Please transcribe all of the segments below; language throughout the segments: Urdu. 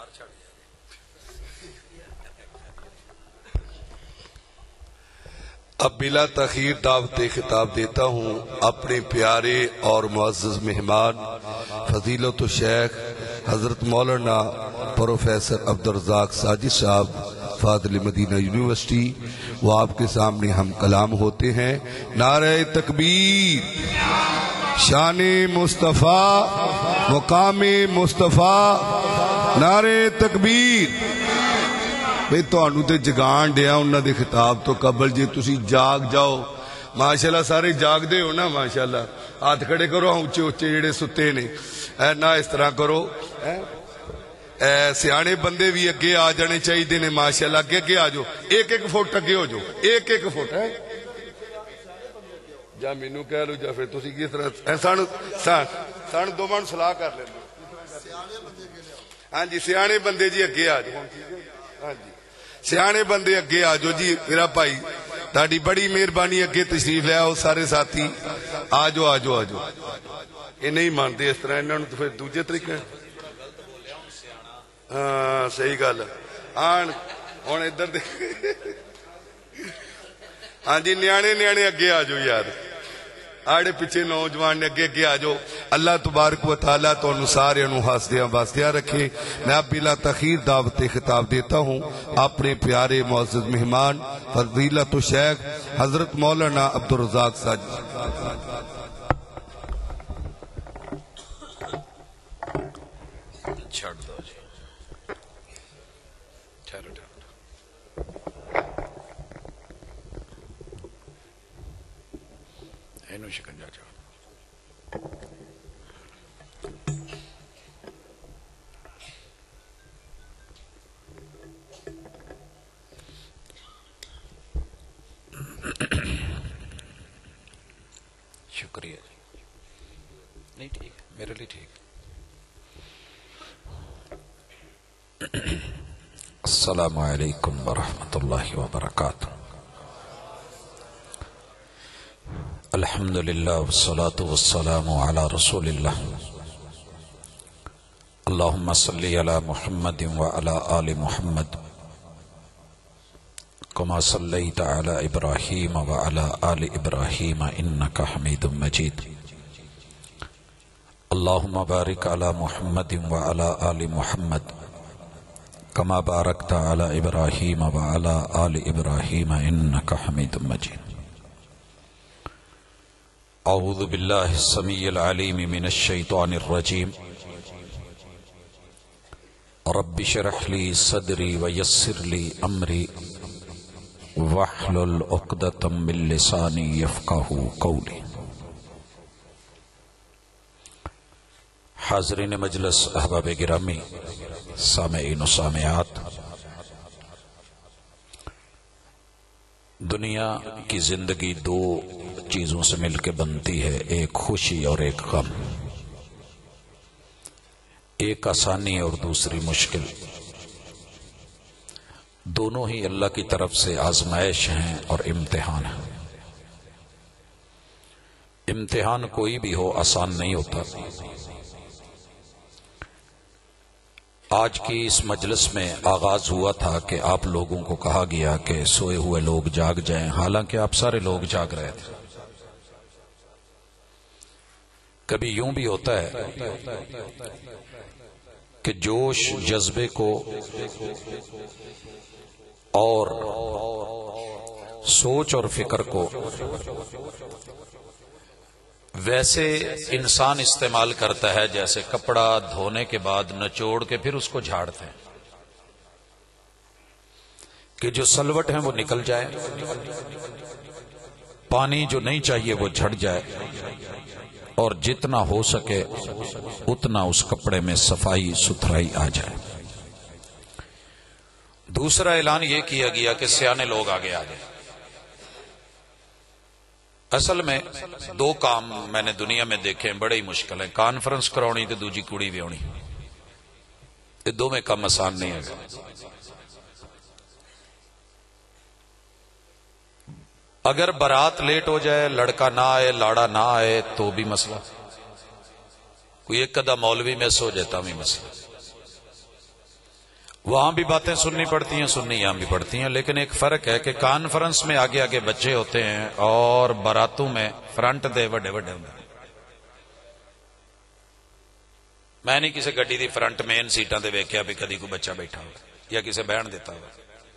اب بلا تاخیر دعوت خطاب دیتا ہوں اپنے پیارے اور معزز مہمان فضیلت الشیخ حضرت مولانا پروفیسر عبدالرزاق ساجد صاحب فاضل مدینہ یونیورسٹی. وہ آپ کے سامنے ہم کلام ہوتے ہیں. نعرہ تکبیر، شان مصطفیٰ، مقام مصطفیٰ، نعرہ تکبیر. بھئی تو انہوں تے جگان دیا انہوں دے خطاب تو قبل جی تسی جاگ جاؤ. ماشاءاللہ سارے جاگ دے ہو نا ماشاءاللہ. ہاتھ کھڑے کرو اونچے اونچے جڑے ستے نے نہ اس طرح کرو. سیانے بندے بھی اگے آ جانے چاہیے نے ماشاءاللہ. اگے آ جاؤ، ایک ایک فٹ اگے ہو جاؤ، ایک ایک فٹ ہے جا مینوں کہہ لو جا پھر تسی کس طرح سان دو من صلاح کر لیں. ہاں جی سیانے بندے جی اگے آ جاؤ. ہاں جی سیانے بندے اگے آ جاؤ جی. میرا بھائی تہاڈی بڑی مہربانی، اگے تشریف لے آؤ سارے ساتھی. آ جاؤ آ جاؤ آ جاؤ. یہ نہیں مانتے اس طرح، انہوں نے تو پھر دوجے طریقے. ہاں صحیح گل آن ہوں ادھر ہاں جی نیانے نیانے اگے آ جاؤ یار. آڑے پیچھے نوجوان نے اگے اگے آ جاؤ. اللہ تبارک و تعالیٰ تو انہوں سارے انہوں ہاسدیاں باسدیاں رکھے. میں اب بلا تخیر دعوت خطاب دیتا ہوں اپنے پیارے معزز مہمان فضیلت الشیخ حضرت مولانا عبدالرزاق ساجد. چھڑ دو جی، ٹھہرو ٹھہرو. اینو شکنجا چاہو. شکریہ جی. نہیں ٹھیک ہے میرے لیے ٹھیک. السلام علیکم ورحمۃ اللہ وبرکاتہ. الحمد للہ والصلاة والسلام علی رسول اللہ. اللہم صلی علی محمد وعلی آل محمد کما صلیت علی ابراہیم وعلی آل ابراہیم انک حمید مجید. اللہم بارک علی محمد وعلی آل محمد کما بارکت علی ابراہیم وعلی آل ابراہیم انک حمید مجید. اعوذ باللہ السمیع العلیم من الشیطان الرجیم. رب اشرح لی صدری ویسر لی امری واحلل عقدۃ من لسانی یفقہوا قولی. حاضرین مجلس، احباب گرامی، سامعین و سامعات، دنیا کی زندگی دو چیزوں سے مل کے بنتی ہے، ایک خوشی اور ایک غم، ایک آسانی اور دوسری مشکل. دونوں ہی اللہ کی طرف سے آزمائش ہیں اور امتحان ہیں. امتحان کوئی بھی ہو آسان نہیں ہوتا. آج کی اس مجلس میں آغاز ہوا تھا کہ آپ لوگوں کو کہا گیا کہ سوئے ہوئے لوگ جاگ جائیں، حالانکہ آپ سارے لوگ جاگ رہے تھے. کبھی یوں بھی ہوتا ہے کہ جوش جذبے کو اور سوچ اور فکر کو ویسے انسان استعمال کرتا ہے جیسے کپڑا دھونے کے بعد نچوڑ کے پھر اس کو جھاڑتے ہیں کہ جو سلوٹ ہیں وہ نکل جائے، پانی جو نہیں چاہیے وہ جھڑ جائے، اور جتنا ہو سکے اتنا اس کپڑے میں صفائی ستھرائی آ جائے. دوسرا اعلان یہ کیا گیا کہ سیانے لوگ آگے آ جائیں. اصل میں دو کام میں نے دنیا میں دیکھے ہیں بڑے ہی مشکل ہیں، کانفرنس کرونی تو دوجی کڑی بھی ہونی. یہ دو میں کم آسان نہیں ہے. اگر بارات لیٹ ہو جائے، لڑکا نہ آئے، لاڑا نہ آئے تو بھی مسئلہ. کوئی ایک کدا مولوی مس ہو جائے تو بھی مسئلہ. وہاں بھی باتیں سننی پڑتی ہیں، سننی یہاں بھی پڑتی ہیں، لیکن ایک فرق ہے کہ کانفرنس میں آگے آگے بچے ہوتے ہیں اور باراتوں میں فرنٹ دے وڈے وڈے ہوتے ہیں۔ میں نہیں کسی گڈی دی فرنٹ مین سیٹاں تے ویکھیا بھی کدی کوئی بچہ بیٹھا ہو یا کسے بہن دیتا ہو۔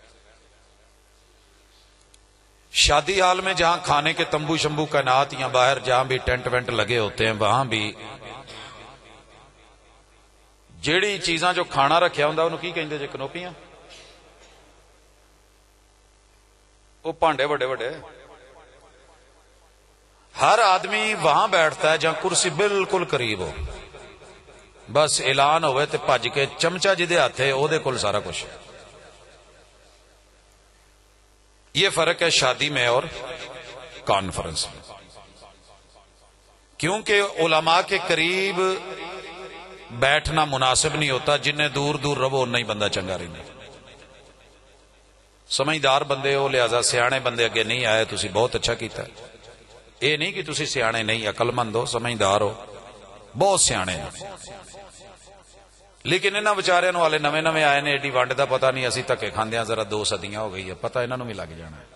شادی حال میں جہاں کھانے کے تمبو شمبو کائنات یا باہر جہاں بھی ٹینٹ وینٹ لگے ہوتے ہیں، وہاں بھی جیڑی چیزاں جو کھانا رکھیا ہوندا انہوں کی کہندے جے؟ کنوپیاں۔ وہ پانڈے بڑے بڑے، ہر آدمی وہاں بیٹھتا ہے جہاں کرسی بالکل قریب ہو، بس اعلان ہوئے تے بھج کے چمچا جدے ہاتھ ہے او دے کول سارا کچھ۔ یہ فرق ہے شادی میں اور کانفرنس میں، کیونکہ علماء کے قریب بیٹھنا مناسب نہیں ہوتا، جنہیں دور دور رہو نہیں بندہ چنگا رہنا۔ سمجھدار بندے ہو، لہذا سیانے بندے اگے نہیں آئے، تسی بہت اچھا کیتا ہے۔ یہ نہیں کہ تسی سیانے نہیں، عقل مند ہو، سمجھدار ہو، بہت سیانے ہیں، لیکن انہاں بیچاریاں والے نویں نویں آئے نے، ایڈی ونڈ دا پتہ نہیں، اسی دھکے کھاندیاں ذرا 2 صدیاں ہو گئی ہے، پتہ انہاں نوں بھی لگ جانا ہے۔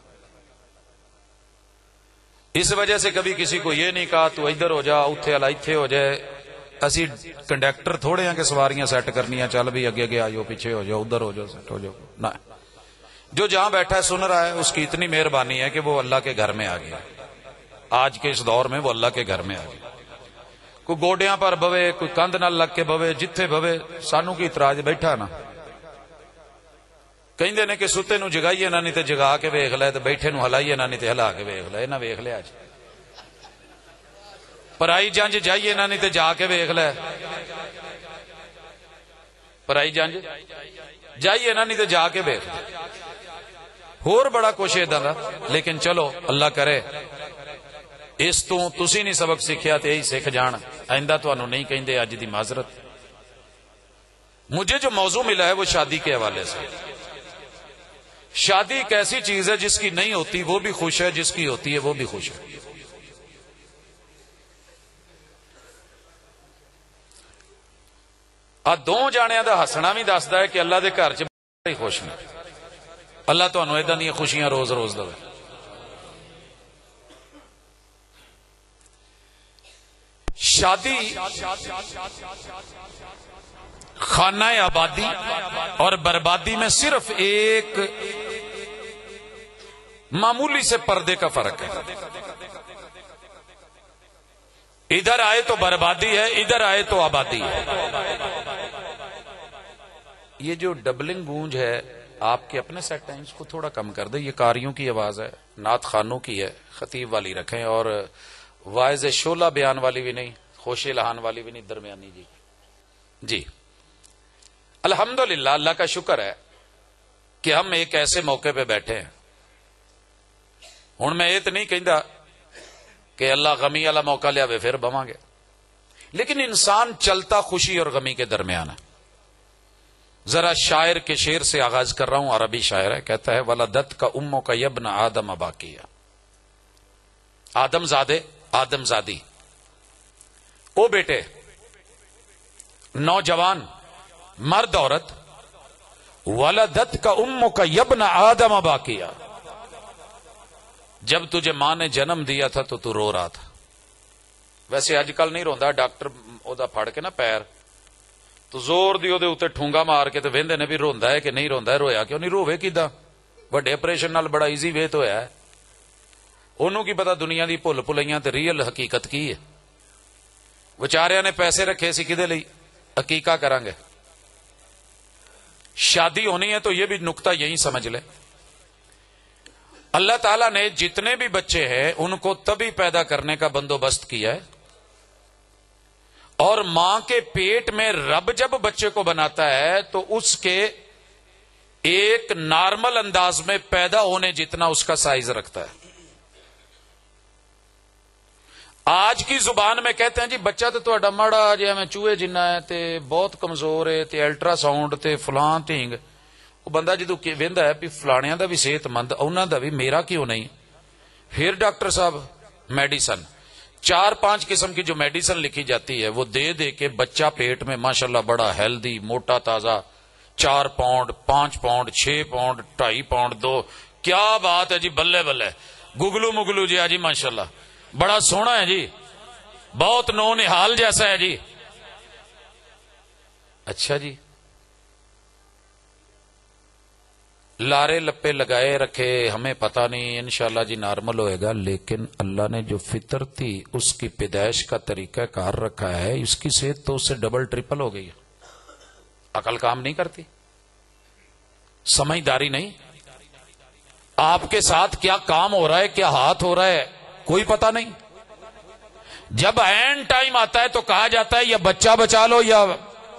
اس وجہ سے کبھی کسی کو یہ نہیں کہا تو ادھر ہو جا، اتھے والا اتھے ہو جائے۔ اسی کنڈکٹر تھوڑے ہیں کہ سواریاں سیٹ کرنی، چل بھی اگے اگے آجو، پیچھے ہو جاؤ، ادھر ہو جاؤ، سیٹ ہو جاؤ، نہ۔ جو جہاں بیٹھا ہے سن رہا ہے، اس کی اتنی مہربانی ہے کہ وہ اللہ کے گھر میں آ گیا۔ آج کے اس دور میں وہ اللہ کے گھر میں آ گیا۔ کوئی گوڈیاں پر بوے، کوئی کندھ نہ لگ کے بوے، جتھے بوے، سانو کی اعتراض؟ بیٹھا نا، کہندے نے کہ ستے نو جگائیے نہ، نہیں تے جگا کے ویکھ لے، تے بیٹھے نو ہلائیے نہ، نہیں تے ہلا کے ویکھ لے۔ نہ ویکھ لے اج پرائی جنج جائیے نہ، نہیں تے جا کے ویکھ لے۔ پرائی جنج جائیے نہ، نہیں تے جا کے ویکھ لے۔ ہور بڑا کچھ اداں دا، لیکن چلو اللہ کرے اس تو تسی نہیں سبق سیکھیا تے یہی سیکھ جان، آئندہ تانوں نہیں کہندے، اج دی معذرت۔ مجھے جو موضوع ملا ہے وہ شادی کے حوالے سے۔ شادی ایک ایسی چیز ہے جس کی نہیں ہوتی وہ بھی خوش ہے، جس کی ہوتی ہے وہ بھی خوش ہے۔ دو جانیاں دا ہسنا بھی دسدا ہے کہ اللہ دے گھر چ بڑے خوش نے۔ اللہ تانوں اداں دیاں خوشیاں روز روز دے۔ شادی خانہ آبادی اور بربادی میں صرف ایک معمولی سے پردے کا فرق ہے۔ ادھر آئے تو بربادی ہے، ادھر آئے تو آبادی ہے۔ یہ جو ڈبلنگ گونج ہے آپ کے اپنے سیٹ ٹائمز کو تھوڑا کم کر دیں، یہ قاریوں کی آواز ہے، نعت خانوں کی ہے، خطیب والی رکھیں، اور واعظ شعلہ بیان والی بھی نہیں، خوش لہان والی بھی نہیں، درمیانی جی۔ جی الحمدللہ، اللہ کا شکر ہے کہ ہم ایک ایسے موقع پہ بیٹھے ہیں۔ ہن میں یہ تو نہیں کہندا کہ اللہ غمی والا موقع لیا پھر بواں گے، لیکن انسان چلتا خوشی اور غمی کے درمیان ہے۔ ذرا شاعر کے شعر سے آغاز کر رہا ہوں، عربی شاعر ہے، کہتا ہے ولدت کا امو کا یبن آدم باقیہ، آدم زادے، آدم زادی، او بیٹے، نوجوان، مرد عورت، ولدت کا امو کا یبن آدم باقیہ، جب تجھے ماں نے جنم دیا تھا تو رو رہا تھا۔ ویسے اج کل نہیں روندا، ڈاکٹر اودا پھڑ کے نا پیر تو زور دی او دے اوتے ٹھونگا مار کے تے ویندے نے بھی روندا ہے کہ نہیں روندا ہے، رویا کیوں نہیں؟ روے کیدا؟ بڑے آپریشن نال بڑا ایزی وے تو ہے، انہوں کی پتا دنیا دی بھل بھلائیاں تے ریئل حقیقت کی ہے۔ بیچاریاں نے پیسے رکھے سی کدے لئی؟ عقیقہ کریں گے، شادی ہونی ہے تو یہ بھی نقطہ یہی سمجھ لے، اللہ تعالیٰ نے جتنے بھی بچے ہیں ان کو تبھی پیدا کرنے کا بندوبست کیا ہے، اور ماں کے پیٹ میں رب جب بچے کو بناتا ہے تو اس کے ایک نارمل انداز میں پیدا ہونے جتنا اس کا سائز رکھتا ہے۔ آج کی زبان میں کہتے ہیں جی بچہ تو تہاڈا ماڑا جے میں چوہے جنہ ہے تے بہت کمزور ہے تے الٹرا ساؤنڈ تے فلاں تھینگ، وہ بندہ جدو ویندا ہے بھی فلانیاں دا بھی صحت مند، انہاں دا بھی، میرا کیوں نہیں؟ پھر ڈاکٹر صاحب میڈیسن 4-5 قسم کی جو میڈیسن لکھی جاتی ہے وہ دے دے کے بچہ پیٹ میں ماشاءاللہ بڑا ہیلدی، موٹا تازہ، 4 پاؤنڈ 5 پاؤنڈ 6 پاؤنڈ 2.5 پاؤنڈ 2. کیا بات ہے جی, بلے بلے, گگلو مگلو جی. جی ماشاءاللہ بڑا سونا ہے جی, بہت نو نہال جیسا ہے جی. اچھا جی, لارے لپے لگائے رکھے, ہمیں پتہ نہیں, انشاءاللہ جی نارمل ہوئے گا. لیکن اللہ نے جو فطرتی اس کی پیدائش کا طریقہ کار رکھا ہے, اس کی صحت تو اس سے ڈبل ٹرپل ہو گئی ہے. عقل کام نہیں کرتی, سمجھداری نہیں. آپ کے ساتھ کیا کام ہو رہا ہے, کیا ہاتھ ہو رہا ہے, کوئی پتہ نہیں. جب اینڈ ٹائم آتا ہے تو کہا جاتا ہے یا بچہ بچا لو یا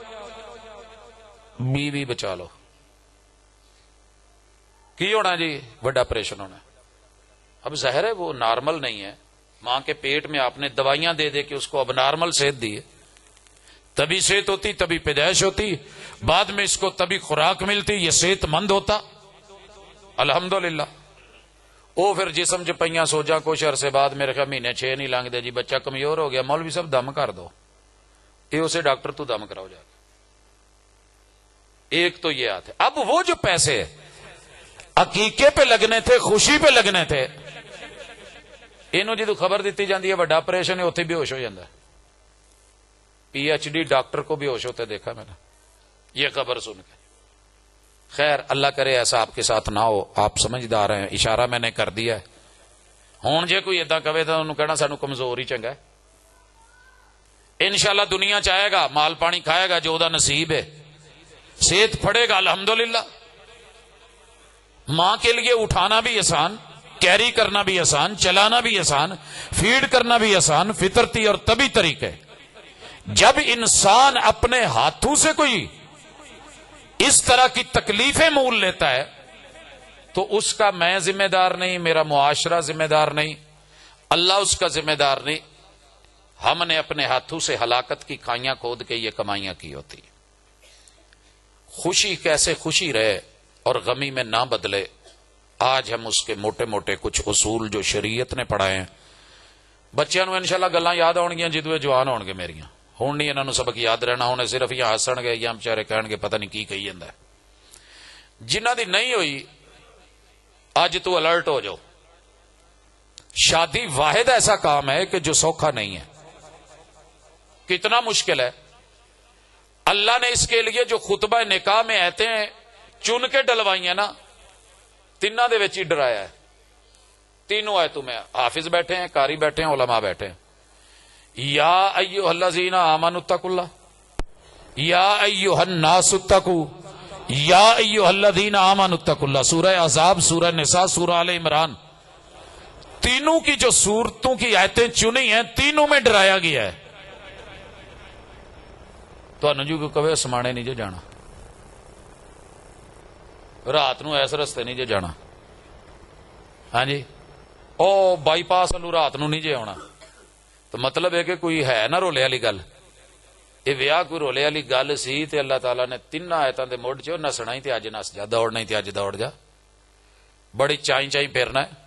بیوی بچا لو. کی ہونا جی, بڑا آپریشن ہونا. اب ظاہر ہے وہ نارمل نہیں ہے. ماں کے پیٹ میں آپ نے دوائیاں دے دے کے اس کو اب نارمل صحت دی ہے. تبھی صحت ہوتی, تبھی پیدائش ہوتی, بعد میں اس کو تبھی خوراک ملتی, یہ صحت مند ہوتا الحمدللہ. وہ پھر جسم چ پہ سوجا کچھ عرصے بعد میرے خیال مہینے 6 نہیں لنگ دے جی, بچہ کمزور ہو گیا, مولوی صاحب دم کر دو. یہ اسے ڈاکٹر تو دم کراؤ جا کے. ایک تو یہ آتے. اب وہ جو پیسے عقیقے پہ لگنے تھے, خوشی پہ لگنے تھے, انہوں جدو خبر دیتی جاتی ہے بڑا آپریشن ہے, اتنے بے ہوش ہو جاتا ہے. PhD ڈاکٹر کو بے ہوش ہوتے دیکھا میں نے یہ خبر سن کے. خیر اللہ کرے ایسا آپ کے ساتھ نہ ہو, آپ سمجھدار ہیں, اشارہ میں نے کر دیا ہے. ہوں جے کوئی ادھا کہے تو انہوں کہنا سانو کمزور ہی چنگا ہے. انشاءاللہ دنیا چاہے گا, مال پانی کھائے گا, جو دا نصیب ہے, صحت پڑے گا الحمدللہ. ماں کے لیے اٹھانا بھی آسان, کیری کرنا بھی آسان, چلانا بھی آسان, فیڈ کرنا بھی آسان, فطرتی اور طبی طریقے. جب انسان اپنے ہاتھوں سے کوئی اس طرح کی تکلیفیں مول لیتا ہے تو اس کا میں ذمہ دار نہیں, میرا معاشرہ ذمہ دار نہیں, اللہ اس کا ذمہ دار نہیں. ہم نے اپنے ہاتھوں سے ہلاکت کی کھائیاں کھود کے یہ کمائیاں کی ہوتی. خوشی کیسے خوشی رہے اور غمی میں نہ بدلے, آج ہم اس کے موٹے موٹے کچھ اصول جو شریعت نے پڑھائے ہیں. بچیاں نو انشاءاللہ گلاں یاد آن گیا جدو جوان ہون گے میریاں. ہوں نہیں انہوں سبق یاد رہنا, ہونے صرف یہ ہسن گے یا بچارے کہن گے پتہ نہیں کی کہی جاندہ ہے. جنہ دی نہیں ہوئی آج تو الرٹ ہو جاؤ. شادی واحد ایسا کام ہے کہ جو سوکھا نہیں ہے, کتنا مشکل ہے. اللہ نے اس کے لیے جو خطبہ نکاح میں آتے ہیں چن کے ڈلوائیاں نا, تینوں دے وچ ہی ڈرایا ہے. تینوں آیتوں میں حافظ بیٹھے ہیں, قاری بیٹھے ہیں, علماء بیٹھے ہیں. یا ایھا الذین آمنوا اتقوا اللہ, یا ایھا الناس اتقوا, یا ایھا الذین آمنوا اتقوا اللہ. سورہ احزاب, سورہ نساء, سورہ آل عمران, تینوں کی جو سورتوں کی آیتیں چنی ہیں تینوں میں ڈرایا گیا ہے. تو جو کو کہے سمانے نہیں جو جانا, رات نو ایس رستے نہیں جو جانا. ہاں جی, او بائی پاس والوں رات نو نہیں جے آنا. تو مطلب ہے کہ کوئی ہے نا رولے والی گل. یہ ویاہ کوئی رولے والی گل سی تے اللہ تعالیٰ نے 3 آیتاں دے موڈ چ نسنا ہی تے اج نس جا, دوڑنا ہی تے اج دوڑ جا. بڑی چائیں چائیں پھرنا ہے,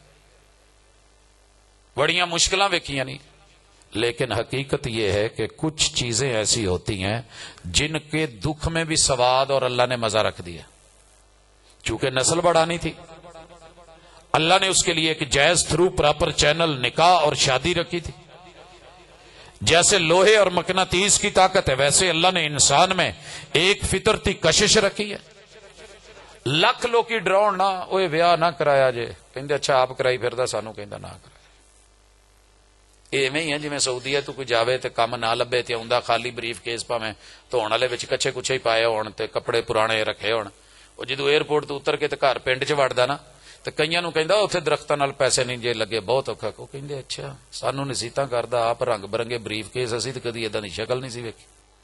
بڑیاں مشکلاں ویکھیاں نہیں. لیکن حقیقت یہ ہے کہ کچھ چیزیں ایسی ہوتی ہیں جن کے دکھ میں بھی سواد اور اللہ نے مزہ رکھ دیا. چونکہ نسل بڑھانی تھی, اللہ نے اس کے لیے ایک جائز تھرو پراپر چینل نکاح اور شادی رکھی تھی. جیسے لوہے اور مقناطیس کی طاقت ہے ویسے اللہ نے انسان میں ایک فطرتی کشش رکھی ہے. لکھ لوکی ڈراؤن نہ اوے ویاہ نہ کرایا جے, کہندے اچھا آپ کرائی پھردا سانو کہندا نہ کرایا. ایویں ہی ہے جویں سعودی ہے تو کوئی جاوے تے کم نہ لبے تے اوندا خالی بریف کیس پاویں دھون والے وچ کچھے کچھے ہی پائے ہون تے کپڑے پرانے رکھے ہون. او جدوں ایئرپورٹ تو اتر کے تے گھر پنڈ چ وڑدا نا تے کئیاں نوں کہندا اوتھے درختاں نال پیسے نہیں جے لگے, بہت اوکھا. کو کہندے اچھا سانو نصیحتاں کردا, آپ رنگ برنگے بریف کیس اسی تے کدی اداں دی شکل نہیں سی ویکھی.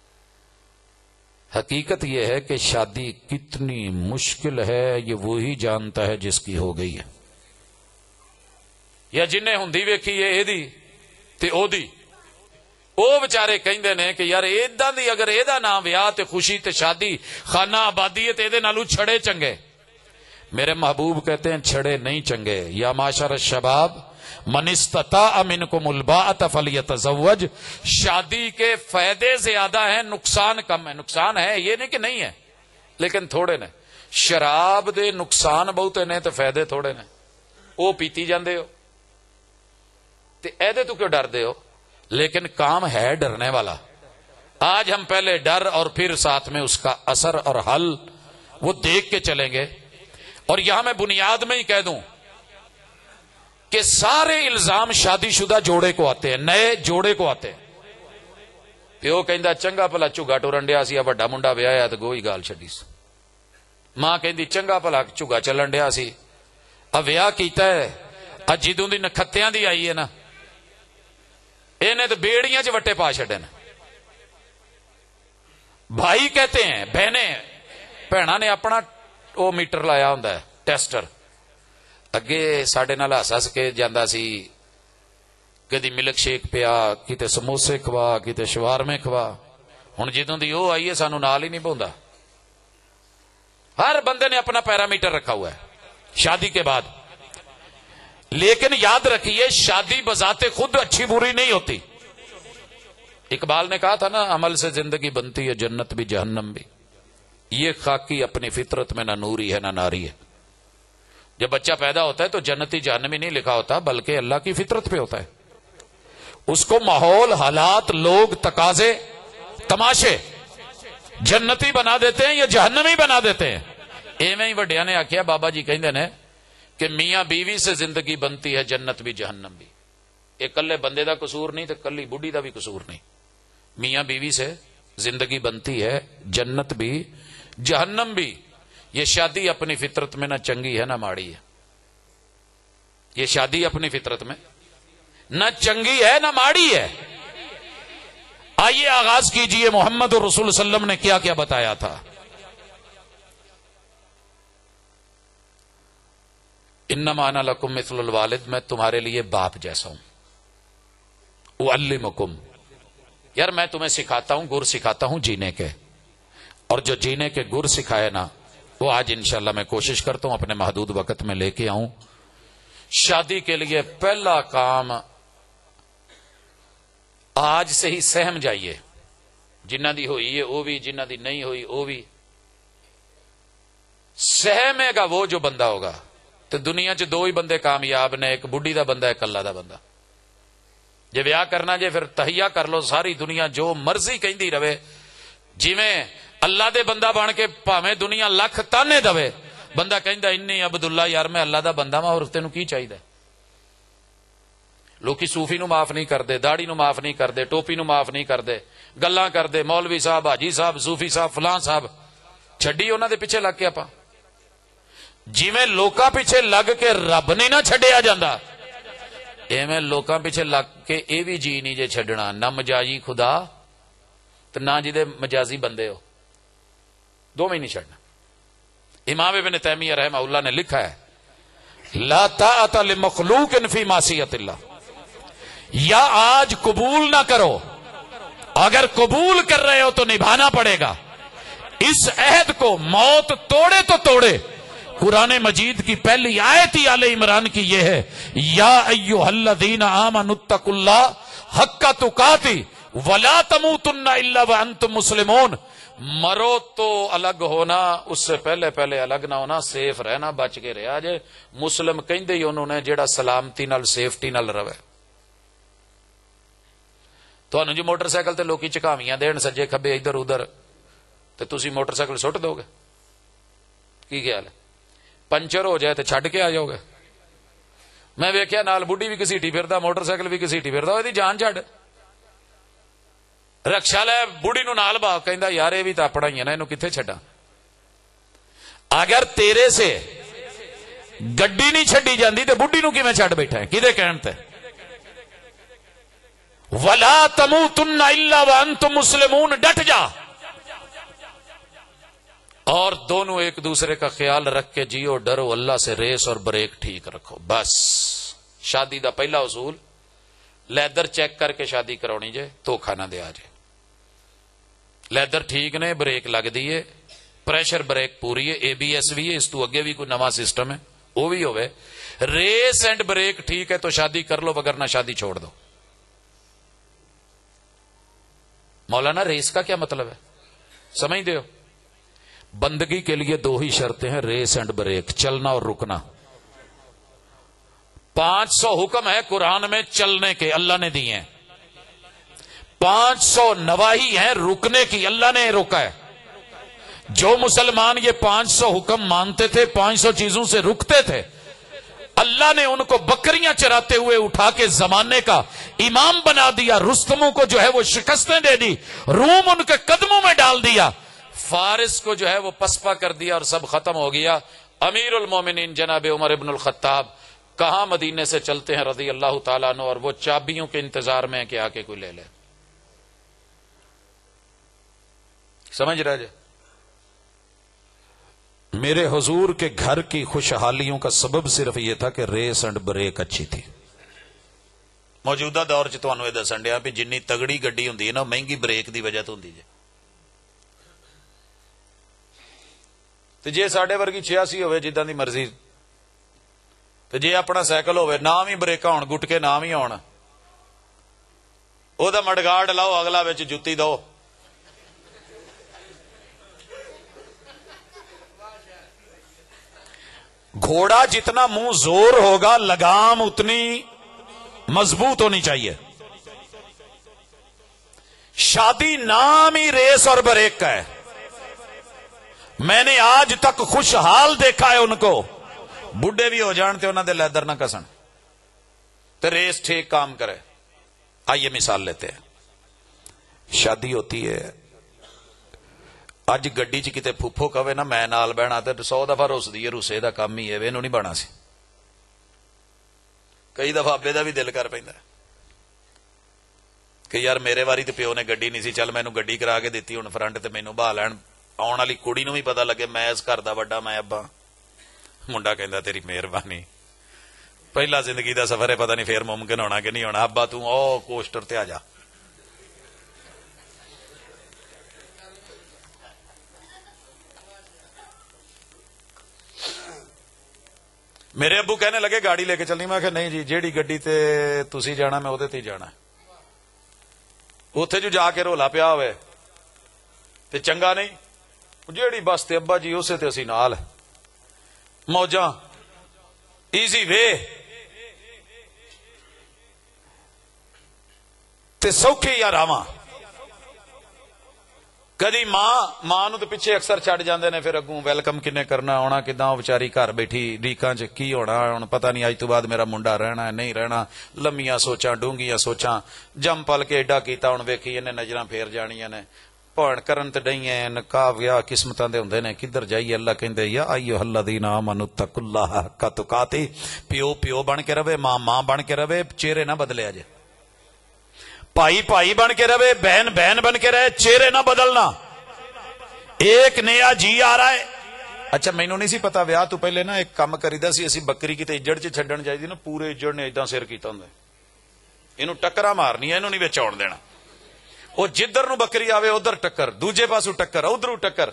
حقیقت یہ ہے کہ شادی کتنی مشکل ہے یہ وہی جانتا ہے جس کی ہو گئی ہے, یا جن نے ہوندی ویکھی ہے ایدی تے او دی. او بچارے کہندے نے کہ یار ایداں دی اگر ایدا نام ویاہ تے خوشی تے شادی خانہ آبادی تے ایدے نالوں چھڑے چنگے. میرے محبوب کہتے ہیں چھڑے نہیں چنگے. یا معاشر الشباب من استطاع منکم الباءۃ فلیتزوج. شادی کے فائدے زیادہ ہیں, نقصان کم ہے. نقصان ہے یہ نہیں کہ نہیں ہے, لیکن تھوڑے نے. شراب دے نقصان بہتے نے تے فائدے تھوڑے نے. وہ پیتی جاندے ہو تے ایدے تو کیوں ڈر دے ہو؟ لیکن کام ہے ڈرنے والا. آج ہم پہلے ڈر اور پھر ساتھ میں اس کا اثر اور حل وہ دیکھ کے چلیں گے. اور یہاں میں بنیاد میں ہی کہہ دوں کہ سارے الزام شادی شدہ جوڑے کو آتے ہیں, نئے جوڑے کو آتے ہیں. پیو کہندا چنگا بھلا جھگا ٹورن ڈیا سی, وڈا منڈا ویایا تے گوئی گال چھڈی سی. ماں کہندی چنگا بھلا جھگا چلن ڈیا سی, ویاہ کیتا ہے, جدوں دی نکھتیاں دی آئی ہے نا, انہیں تو بیڑیاں چ وٹے پا چھڈے نے. بھائی کہتے ہیں بہنیں بھیڑاں نے اپنا وہ میٹر لایا ہوندا ہے ٹیسٹر. اگے ساڈے نال ہس ہس کے جاندا سی, کدی ملک شیک پیا, کتے سموسے کھوا, کتے شوارمے کھوا. ہن جدوں دی وہ آئی ہے سانو نال ہی نہیں پوندا. ہر بندے نے اپنا پیرامیٹر رکھا ہوا ہے شادی کے بعد. لیکن یاد رکھیے شادی بذات خود اچھی بری نہیں ہوتی. اقبال نے کہا تھا نا, عمل سے زندگی بنتی ہے جنت بھی جہنم بھی. یہ خاکی اپنی فطرت میں نہ نوری ہے نہ ناری ہے. جب بچہ پیدا ہوتا ہے تو جنتی جہنمی نہیں لکھا ہوتا, بلکہ اللہ کی فطرت پہ ہوتا ہے. اس کو ماحول, حالات, لوگ, تقاضے, تماشے جنتی بنا دیتے ہیں یا جہنمی بنا دیتے ہیں. ایویں ہی وڈیا نے آخیا, بابا جی کہندے نے کہ میاں بیوی سے زندگی بنتی ہے جنت بھی جہنم بھی. یہ کلے بندے دا قصور نہیں, تو کلی بڈھی دا بھی قصور نہیں. میاں بیوی سے زندگی بنتی ہے جنت بھی جہنم بھی. یہ شادی اپنی فطرت میں نہ چنگی ہے نہ ماڑی ہے. یہ شادی اپنی فطرت میں نہ چنگی ہے نہ ماڑی ہے. آئیے آغاز کیجئے محمد رسول صلی اللہ علیہ وسلم نے کیا کیا بتایا تھا. انما انا لکم مثل الوالد, میں تمہارے لیے باپ جیسا ہوں. اعلمکم, یار میں تمہیں سکھاتا ہوں, گر سکھاتا ہوں جینے کے. اور جو جینے کے گر سکھائے نا, وہ آج انشاءاللہ میں کوشش کرتا ہوں اپنے محدود وقت میں لے کے آؤں. شادی کے لیے پہلا کام, آج سے ہی سہم جائیے. جنہ دی ہوئی ہے وہ بھی, جنہ دی نہیں ہوئی وہ بھی. سہمے گا وہ جو بندہ ہوگا. تو دنیا چ دو ہی بندے کامیاب نے, ایک بڈھی دا بندہ, ایک اللہ دا بندہ. جے ویاہ کرنا جے پھر تہیا کر لو, ساری دنیا جو مرضی کہندی رہے, جویں اللہ دے بندہ بن کے پاویں دنیا لکھ تانے دے, بندہ کہندا انی عبداللہ, یار میں اللہ دا بندہ ہاں, اور تینوں کی چاہیے. لوکی صوفی نو معاف نہیں کردے, داڑھی نو معاف نہیں کردے, ٹوپی نو معاف نہیں کردے, گلاں کردے, مولوی صاحب, حاجی صاحب, صوفی صاحب, فلاں صاحب. چھڈی انہاں دے پیچھے لگ کے آپاں. جویں لوکاں پیچھے لگ کے رب نہیں نہ چھڈیا جاندا, ایویں لوکاں پیچھے لگ کے اے بھی جی نہیں جے چھڈنا. نہ مجازی خدا تے نہ جدے مجازی بندے ہو, دو میں نہیں چھڈنا. امام ابن تیمیہ رحمہ اللہ نے لکھا ہے, لا طاعت لمخلوق فی معصیت اللہ. یا آج قبول نہ کرو, اگر قبول کر رہے ہو تو نبھانا پڑے گا. اس عہد کو موت توڑے تو توڑے. قرآن مجید کی پہلی آیت ہی آل عمران کی یہ ہے, یا ایھا الذین آمنوا اتقوا اللہ حق تقاتی ولا تموتن الا وانتم مسلمون. مرو تو الگ ہونا, اس سے پہلے پہلے الگ نہ ہونا, سیف رہنا, بچ کے رہا جے. مسلم کہندے ہی انہوں نے جیڑا سلامتی نال سیفٹی نال رہے. تھانوں جو موٹر سائیکل تے لوکی چکاویاں دین سجے کھبے ادھر ادھر, تے تسی موٹر سائیکل سٹ دو گے, کی خیال ہے؟ پنچر ہو جائے تو چھڈ کے آ جاؤ گے. میں ویکھیا نال بڈھی بھی کسیٹی پھردا, موٹر سائیکل بھی کسیٹی پھردا, وہ جان چھڈ. رکشا لے بڑھی نو نال با, کہندا یار یہ بھی تو اپنا ہی ہے نا, اینو کتنے چھڈا. اگر تیرے سے گڈی نہیں چھڈی جاندی تے بڈھی نو کیویں چھڈ بیٹھا ہے, کدے کہن تے؟ ولا تموتن الا وانتم مسلمون, ڈٹ جا. اور دونوں ایک دوسرے کا خیال رکھ کے جیو, ڈرو اللہ سے, ریس اور بریک ٹھیک رکھو. بس شادی دا پہلا اصول, لیدر چیک کر کے شادی کرونی جے, دھوکھا نہ دیا جے. لیدر ٹھیک نے, بریک لگ دیے, پریشر بریک پوری ہے, اے بی ایس بھی ہے, اس تو اگے بھی کوئی نواں سسٹم ہے وہ بھی ہوئے. ریس اینڈ بریک ٹھیک ہے تو شادی کر لو, وگرنہ شادی چھوڑ دو. مولانا ریس کا کیا مطلب ہے سمجھ دے ہو؟ بندگی کے لیے دو ہی شرطیں ہیں، ریس اینڈ بریک، چلنا اور رکنا۔ 500 حکم ہے قرآن میں چلنے کے، اللہ نے دیے ہیں، 500 نواہی ہیں رکنے کی، اللہ نے روکا ہے۔ جو مسلمان یہ 500 حکم مانتے تھے، 500 چیزوں سے رکتے تھے، اللہ نے ان کو بکریاں چراتے ہوئے اٹھا کے زمانے کا امام بنا دیا، رستموں کو جو ہے وہ شکستیں دے دی، روم ان کے قدموں میں ڈال دیا، فارس کو جو ہے وہ پسپا کر دیا اور سب ختم ہو گیا۔ امیر المومنین جناب عمر ابن الخطاب کہاں مدینے سے چلتے ہیں رضی اللہ تعالیٰ عنہ، اور وہ چابیوں کے انتظار میں ہے کہ آ کے کوئی لے لے۔ سمجھ رہے جی؟ میرے حضور کے گھر کی خوشحالیوں کا سبب صرف یہ تھا کہ ریس اینڈ بریک اچھی تھی۔ موجودہ دور چ تانوں یہ دسن ڈیا بھی جنی تگڑی گڈی ہوندی ہے نا مہنگی بریک دی وجہ تو ہوندی جے، تے جے ساڈے ورگی 86 ہوے جداں دی مرضی، تے جے اپنا سائیکل ہوے نام ہی بریکاں ہون، گٹکے نام ہی ہون، او دا مڈگاڑ لاؤ اگلا وچ جُتی دو، گھوڑا جتنا منہ زور ہوگا لگام اتنی مضبوط ہونی چاہیے۔ شادی نام ہی ریس اور بریک کا ہے۔ میں نے آج تک خوشحال دیکھا ہے ان کو، بڈھے بھی ہو جان تے انہاں دے لیدر نہ کسن تے ریس ٹھیک کام کرے۔ آئیے مثال لیتے ہیں، شادی ہوتی ہے، اج گڈی چ کتے پھوپھو کہے نا میں نال بہنا تے 100 دفعہ روس دی، روسے دا کام ہی ہے، اینوں نہیں بنا سی۔ کئی دفعہ ابے دا بھی دل کر پیندا کہ یار میرے واری تے پیو نے گڈی نہیں سی، چل مینوں گڈی کرا کے دتی، ہن فرنٹ تے مینوں بہا لین، آن والی کڑی نوں بھی پتہ لگے میں اس گھر دا وڈا، میں ابا۔ منڈا کہندا تیری مہربانی، پہلا زندگی دا سفر ہے، پتہ نہیں پھر ممکن ہونا کہ نہیں ہونا، ابا تو او کوسٹر تے آ جا۔ میرے ابو کہنے لگے گاڑی لے کے چلنی، میں کہ نہیں جی، جیڑی گڈی تے تسی جانا میں وہ تے جانا، اوتھے جو جا کے رولا پیا ہوئے تے چنگا نہیں، جیڑی بس تے ابا جی اسے تے اسی نال موجاں، ایزی وے تے سوکھی یا راواں۔ کدی ماں نو تو پیچھے اکثر چھڈ جاندے نے، پھر اگوں ویلکم کنے کرنا، ہونا کداں، بیچاری گھر بیٹھی ریکاں چ کی ہونا، ہن پتہ نہیں اج تو بعد میرا منڈا رہنا ہے نہیں رہنا، لمیاں سوچاں ڈونگیاں سوچاں، جم پل کے ایڈا کیتا، ہن ویکھی انہیں نظراں پھیر جانیاں نے، پڑھ کرن تے ڈئیاں، نکاح ویاہ قسمتاں دے ہوندے نے، کدھر جائیے؟ اللہ کہندے یا ایھا الذین آمنوا اتقوا اللہ حق تقاتہ، پیو بن کے رہے، ماں بن کے رہے، چہرے نہ بدلے اجے، بھائی بن کے رہے، بہن بن کے رہے، چہرے نہ بدلنا۔ ایک نیا جی آ رہا ہے، اچھا مینوں نہیں سی پتا، ویاہ تو پہلے نا ایک کام کریدا سی، اسی بکری کتے اجڑ چ چھڈن چاہیے نا، پورے اجڑ نے اداں سر کیتا ہوندا، اینوں ٹکراں مارنی، اینوں نہیں وچ آਉਣ دینا، وہ جدھر نو بکری آوے ادھر ٹکر، دوجے پاسوں ٹکر، ادھروں ٹکر۔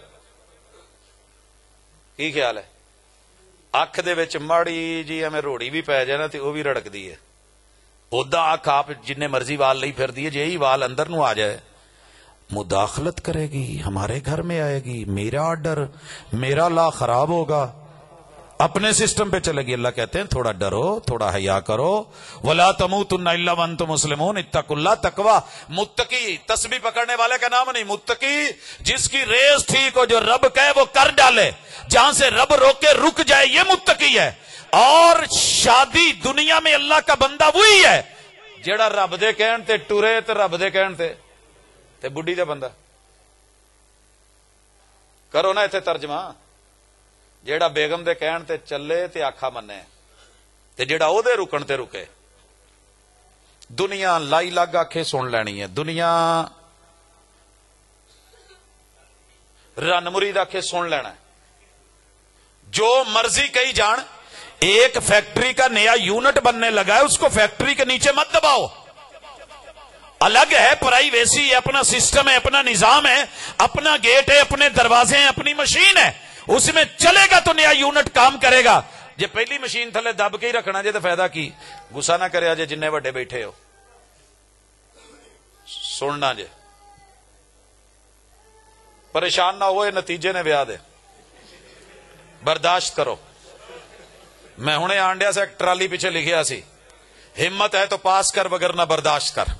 کی خیال ہے؟ اکھ دے وچ ماڑی جی ایویں روڑی بھی پی جائے نا تے وہ بھی رڑکدی ہے، ادا اکھ آپ جن مرضی وال لئی پھر دی ہے، جی وال اندر نو آ جائے مداخلت کرے گی، ہمارے گھر میں آئے گی، میرا آرڈر، میرا لا خراب ہوگا، اپنے سسٹم پہ چلے گی۔ اللہ کہتے ہیں تھوڑا ڈرو، تھوڑا حیا کرو، ولا تموتن الا وانتم مسلمون، اتقوا اللہ، تقوی۔ متقی تسبیح پکڑنے والے کا نام نہیں، متقی جس کی ریس ٹھیک ہو، جو رب کہے وہ کر ڈالے، جہاں سے رب روکے رک جائے، یہ متقی ہے۔ اور شادی دنیا میں اللہ کا بندہ وہی ہے جیڑا رب دے کہن تے ٹرے تے رب دے کہن تے بڈھی دا بندہ کرو نا ایتھے ترجمہ، جیڑا بیگم دے کہن تے چلے تے آکھا منے تے جیڑا او دے رکن تے رکے۔ دنیا لائی لگ آکھے سن لینی ہے، دنیا رن مرید آکھے سن لینا ہے، جو مرضی کہی جان۔ ایک فیکٹری کا نیا یونٹ بننے لگا ہے، اس کو فیکٹری کے نیچے مت دباؤ، الگ ہے، پرائیویسی ہے، اپنا سسٹم ہے، اپنا نظام ہے، اپنا گیٹ ہے، اپنے دروازے ہیں، اپنی مشین ہے، اس میں چلے گا تو نیا یونٹ کام کرے گا۔ جے پہلی مشین تھلے دب کے ہی رکھنا جے تو فائدہ کی؟ غصہ نہ کرے جے جننے وڈے بیٹھے ہو، سننا جے، پریشان نہ ہوئے، نتیجے نے ویاہ دے۔ बर्दाश्त करो। मैं हुणे आंडिया से एक ट्राली पीछे लिखिया सी, हिम्मत है तो पास कर वगरना बर्दाश्त कर।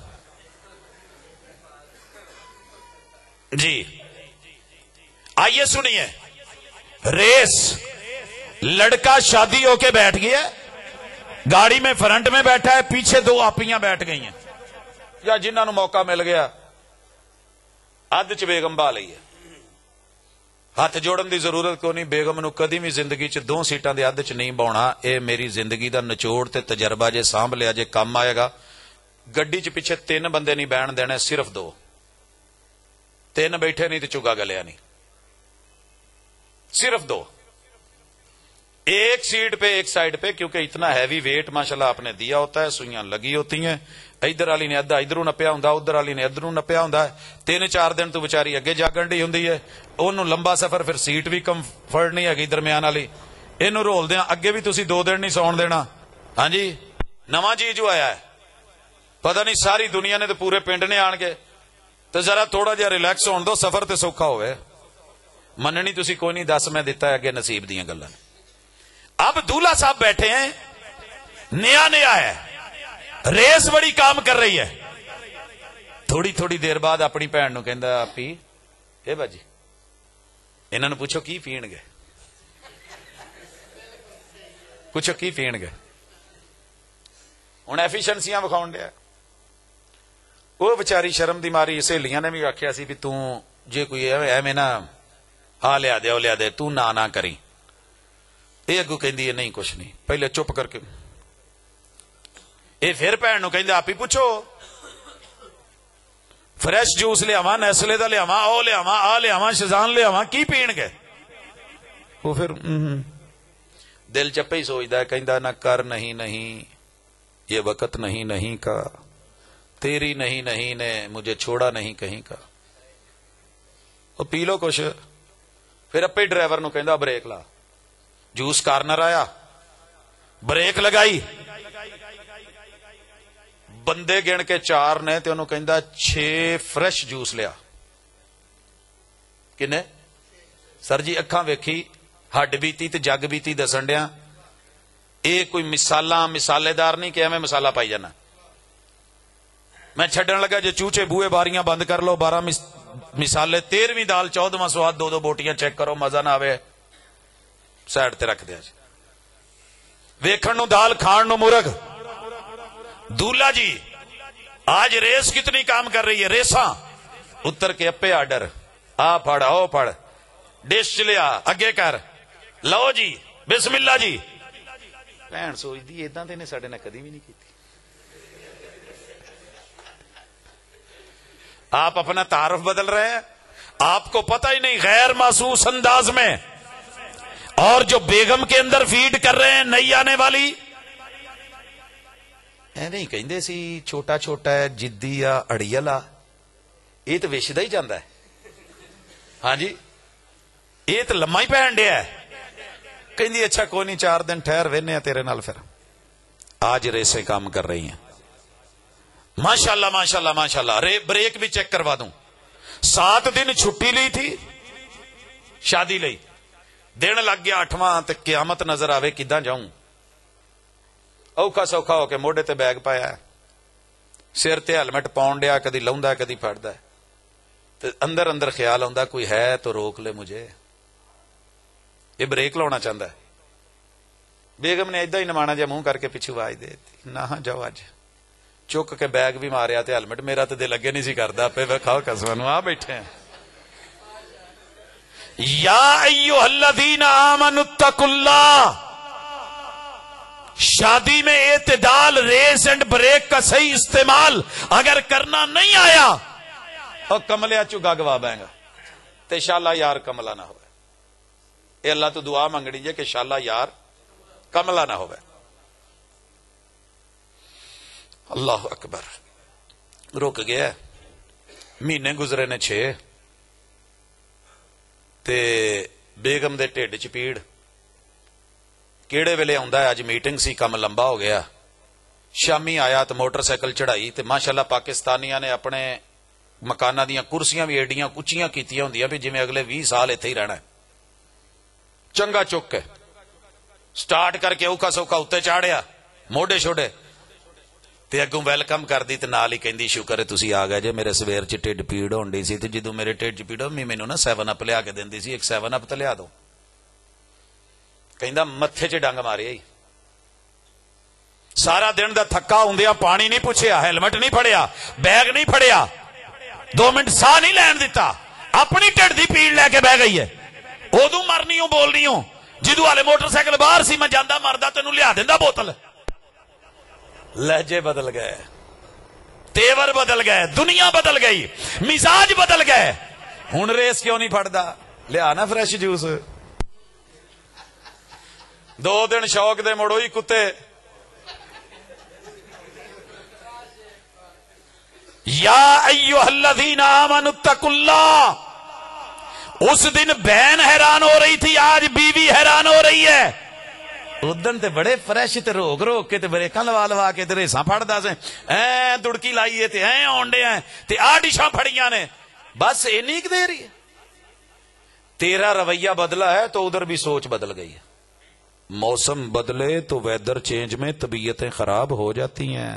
जी आइए सुनिए, रेस, लड़का शादी होके बैठ गया, गाड़ी में फ्रंट में बैठा है, पीछे दो आपियां बैठ गई हैं, या जिन्होंने मौका मिल गया अध च बेगम बहा लई है। हथ जोड़न की जरूरत को नहीं, बेगम नूं कदी भी जिंदगी च दो सीटां दे अध च नहीं बाउणा। ये मेरी जिंदगी का निचोड़ ते तजर्बा, जे सांभ लिया जे काम आएगा। गड्डी च पिछे 3 बंदे नहीं बैठ देने, सिर्फ 2। 3 बैठे नहीं तो चुगा गलिया नहीं, सिर्फ 2। एक सीट पे एक साइड पे, क्योंकि इतना हैवी वेट माशाल्लाह आपने दिया होता है, सुइयां लगी होती हैं। इधर वाली ने अद्धा इधरों नप्या हुंदा, उधर वाली ने इधरों नप्या हुंदा। 3-4 दिन तो बेचारी अगे जागण दी हुंदी है, ओनू लंबा सफर, फिर सीट भी कंफर्ट नहीं हैगी दरम्यान वाली। इनू रोलदे अगे भी तुसी 2 दिन नहीं सौण देना। हाँ जी, नवा चीज जो आया है, पता नहीं सारी दुनिया ने तो पूरे पिंड ने आण के तो जरा थोड़ा जिहा रिलैक्स होण दो, सफर तो सौखा होवे। मननी तुसी कोई नहीं, दस मैं दिता है अगे नसीब दीयां गल्लां। अब दूल्हा साहब बैठे हैं, नया नया है, रेस बड़ी काम कर रही है। थोड़ी थोड़ी देर बाद अपनी भैन नूं कहंदा, आपी ए बाजी इन्हां नूं पूछो की पीणगे, पूछो की पीणगे। हुण एफिशिएंसियां विखाउण दिया। वो बेचारी शर्म दी मारी, सहेलियां ने भी आख्या सी भी तू जे कोई एवें ना आ लिया दे, ओ लिया दे, तू ना ना करी। ये अगू कहंदी है नहीं कुछ नहीं, पहले चुप करके। ये फिर भैन नूं कहंदा, आप ही पूछो फ्रैश जूस लियावां, नेस्ले दा लियावां, ओ लियावां, आ लियावां, शज़ान लियावां, की पीणगे। वो फिर दिल चप्पे ही सोचदा है, कहंदा ना कर, नहीं नहीं ये वक्त नहीं नहीं का, तेरी नहीं नहीं ने मुझे छोड़ा नहीं कहीं का। वो पी लो कुछ। फिर अपे ड्राइवर नूं कहंदा ब्रेक ला। जूस कार्नर आया, ब्रेक लगाई, बंदे गिण के 4 ने ते उन्होंने कहंदा 6 फ्रेश जूस लिया। किने सर जी अखां वेखी, हड्ड बीती ते जग बीती दसन दिया। ये कोई मिसाला मिसालेदार नहीं कि एवें मसाला पाई जाना। मैं छड्डन लगा जे चूचे बूहे बारियां बंद कर लो, 12 मिसाले, 13वीं दाल 14वां स्वाद, 2-2 बोटियां चेक करो, मजा ना आवे साइड ते रख दिया। वेखण नूं दाल, खाण नूं मुर्ग। दूल्हा जी आज रेस कितनी काम कर रही है, रेसा। उतर के अपे आर्डर, आ फड़, आओ फड़, डिश लिया, अगे कर, लो जी, बिस्मिल्ला जी। भैन सोचदी इदां ते ने साडे नाल कदी भी नहीं की। आप अपना तारुफ बदल रहे हैं, आपको पता ही नहीं, गैर महसूस अंदाज में। और जो बेगम के अंदर फीड कर रहे हैं नई आने वाली, नहीं कहते सी छोटा छोटा है, जिद्दी आ, अड़ियला, ये तो विछदा ही जाता है। हाँ जी, ये तो लम्मा ही पैन दिया है। कहती अच्छा कोई नहीं, 4 दिन ठहर वेने तेरे नाल। फिर आज रेसे काम कर रही हैं, माशाल्लाह माशाल्लाह माशाल्लाह। ब्रेक भी चेक करवा दूं। 7 दिन छुट्टी ली थी शादी लई, दिन लग गया 8वां, ते क्यामत नजर आवे किदां जाऊं। औखा सौखा होके मोढे ते बैग पाया, सिर ते हेलमेट पाउण दिया, कदी लाउंदा कदी फड़दा, ते अंदर अंदर ख्याल आउंदा कोई है तो रोक ले मुझे। ये ब्रेक लाउणा चाहता है। बेगम ने इदां ही नमाणा जिहा मुंह करके पिछू आवाज दे दी, ना जाओ अज। चुक के बैग भी मारिया ते हेलमेट, मेरा तो दिल अगे नहीं सी करदा, आपे विखाओ कसम नूं, आ बैठे हैं। या अय्युहल्लज़ीना आमनुत्तकुल्लाह। शादी में एतदाल, रेस एंड ब्रेक का सही इस्तेमाल अगर करना नहीं आया और कमलिया चुगा गवा बैगा, तो शाला यार कमला ना हो। अल्लाह तो दुआ मंगनी है कि शाला यार कमला ना हो। अल्लाह अकबर। रुक गया, महीने गुजरे ने 6, ते बेगम दे ढिड च पीड़। केड़े वेले आउंदा है, अज मीटिंग सी, कम लंबा हो गया। शामी आया तो मोटरसाइकिल चढ़ाई, तो माशाल्लाह पाकिस्तानियां ने अपने मकाना दियां कुर्सियां भी एडियां उच्चियां कीतियां हुंदियां भी जिवें अगले 20 साल इत्थे ही रहना है। چنگا چک کے سٹارٹ کر کے اوکھا سوکھا اتنے چاڑیا موڈے چھوڑے تے اگوں ویلکم کر دی تے نال ہی کہندی شکر ہے تسی آ گئے جے میرے سویر چ ٹھڈ پیڑ ہونڈی سی تے جدوں میرے ٹھڈ چ پیڑ ہوندی مینوں نا 7 اپ لیا کے دیندی سی ایک 7 اپ تے لیا دو کہندا متھے چ ڈنگ ماریا ہی سارا دن دا تھکا ہوندیا پانی نہیں پوچھیا ہیلمٹ نہیں پھڑیا بیگ نہیں پھڑیا 2 منٹ ساہ نہیں لین دیتا اپنی ٹھڈ دی پیڑ لے کے بہ گئی ہے ادو مرنی ہوں بولنی ہوں جدو والے موٹر سائیکل باہر سی میں جانا مردا تینوں لیا دینا بوتل لہجے بدل گئے تیور بدل گئے دنیا بدل گئی مزاج بدل گئے ہوں ریس کیوں نہیں پھڑتا لیا نا فریش جوس 2 دن شوق دے مڑو ہی کتے یا ایھا الذین آمنوا اتقوا اللہ اس دن بہن حیران ہو رہی تھی آج بیوی حیران ہو رہی ہے ادن تے بڑے فریش تے روک روک کے تے بریکاں لوا کے تے ریساں پھڑدا سے ایں دڑکی لائیے تے ایں اونڈے ہیں تے آ ڈشاں پھڑیاں نے بس اینی کی دیر ہی تیرا رویہ بدلا ہے تو ادھر بھی سوچ بدل گئی ہے موسم بدلے تو ویدر چینج میں طبیعتیں خراب ہو جاتی ہیں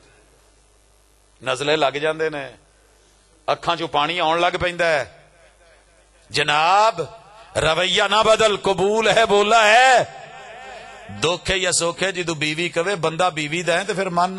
نزلے لگ جاندے نے اکھاں چوں پانی آن لگ پیندا ہے جناب رویہ نہ بدل قبول ہے بولا ہے دکھے یا سوکھے جدو بیوی کہے بندہ بیوی دا ہے تو پھر من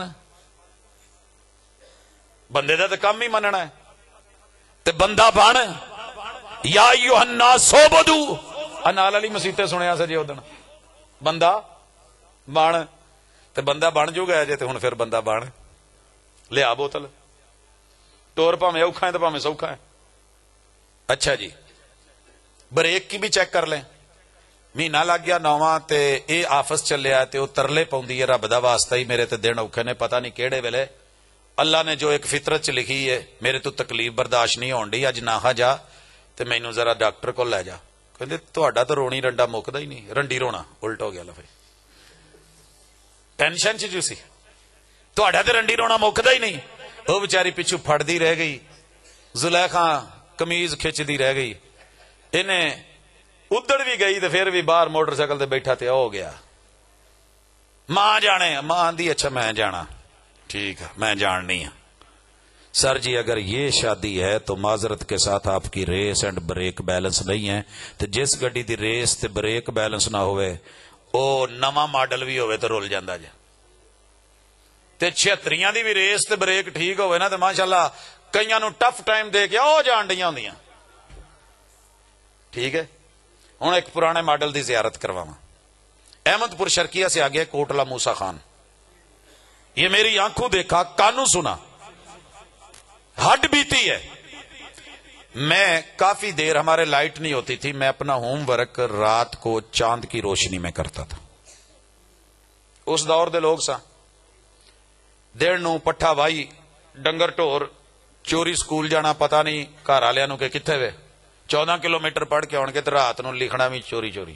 بندے دا تو کم ہی مننا ہے تے بندہ بن یا ایھا الناس اعبدوا انال علی مسیتے سنیا سا جی ادن بندہ بن تے بندہ بن جو گیا جے تے ہن پھر بندہ بن لیا بوتل ٹور پاویں اوکھا ہے تے پاویں سوکھا ہے اچھا جی بریک کی بھی چیک کر لیں مہینہ لگ گیا 9واں تے اے آفس چلیا تے او ترلے پاؤندی ہے رب دا واسطہ ہی میرے تے دن اوکھے نے پتہ نہیں کیڑے ویلے اللہ نے جو ایک فطرت چ لکھی ہے میرے تو تکلیف برداشت نہیں ہون ڈی اج نہ جا تے مینوں ذرا ڈاکٹر کول لے جا کہندے تہاڈا تو رونی رنڈا مکدا ہی نہیں رنڈی رونا الٹ ہو گیا لفظ ٹینشن چ جو سی تہاڈا تے رنڈی رونا مکدا ہی نہیں او بیچاری پیچھے پھڑدی رہ گئی زلیخا قمیض کھچدی رہ گئی انہیں ادڑ بھی گئی تو پھر بھی باہر موٹر سائیکل تے بیٹھا تے ہو گیا ماں جانے ماں آندی اچھا میں جانا ٹھیک ہے میں جاننی ہوں سر جی اگر یہ شادی ہے تو معذرت کے ساتھ آپ کی ریس اینڈ بریک بیلنس نہیں ہے تو جس گڈی دی ریس تے بریک بیلنس نہ ہوئے او نواں ماڈل بھی ہوئے تو رول جاندہ جا تے 76 دی بھی ریس تے بریک ٹھیک ہوئے نا تو ماشاءاللہ کئیاں نو ٹف ٹائم دے کے او جان ڈیاں ہوندیاں ٹھیک ہے ہوں ایک پرانے ماڈل دی زیارت کرواواں احمد پور شرکیہ سے آگے کوٹلا موسیٰ خان یہ میری آنکھوں دیکھا کانوں سنا ہڈ بیتی ہے میں کافی دیر ہمارے لائٹ نہیں ہوتی تھی میں اپنا ہوم ورک رات کو چاند کی روشنی میں کرتا تھا اس دور دے لوگ سا دیر نو پٹھا وائی ڈنگر ٹور چوری سکول جانا پتا نہیں گھر والے نو کہ کتنے وے 14 کلومیٹر پڑھ کے آن کے رات نو لکھنا بھی چوری چوری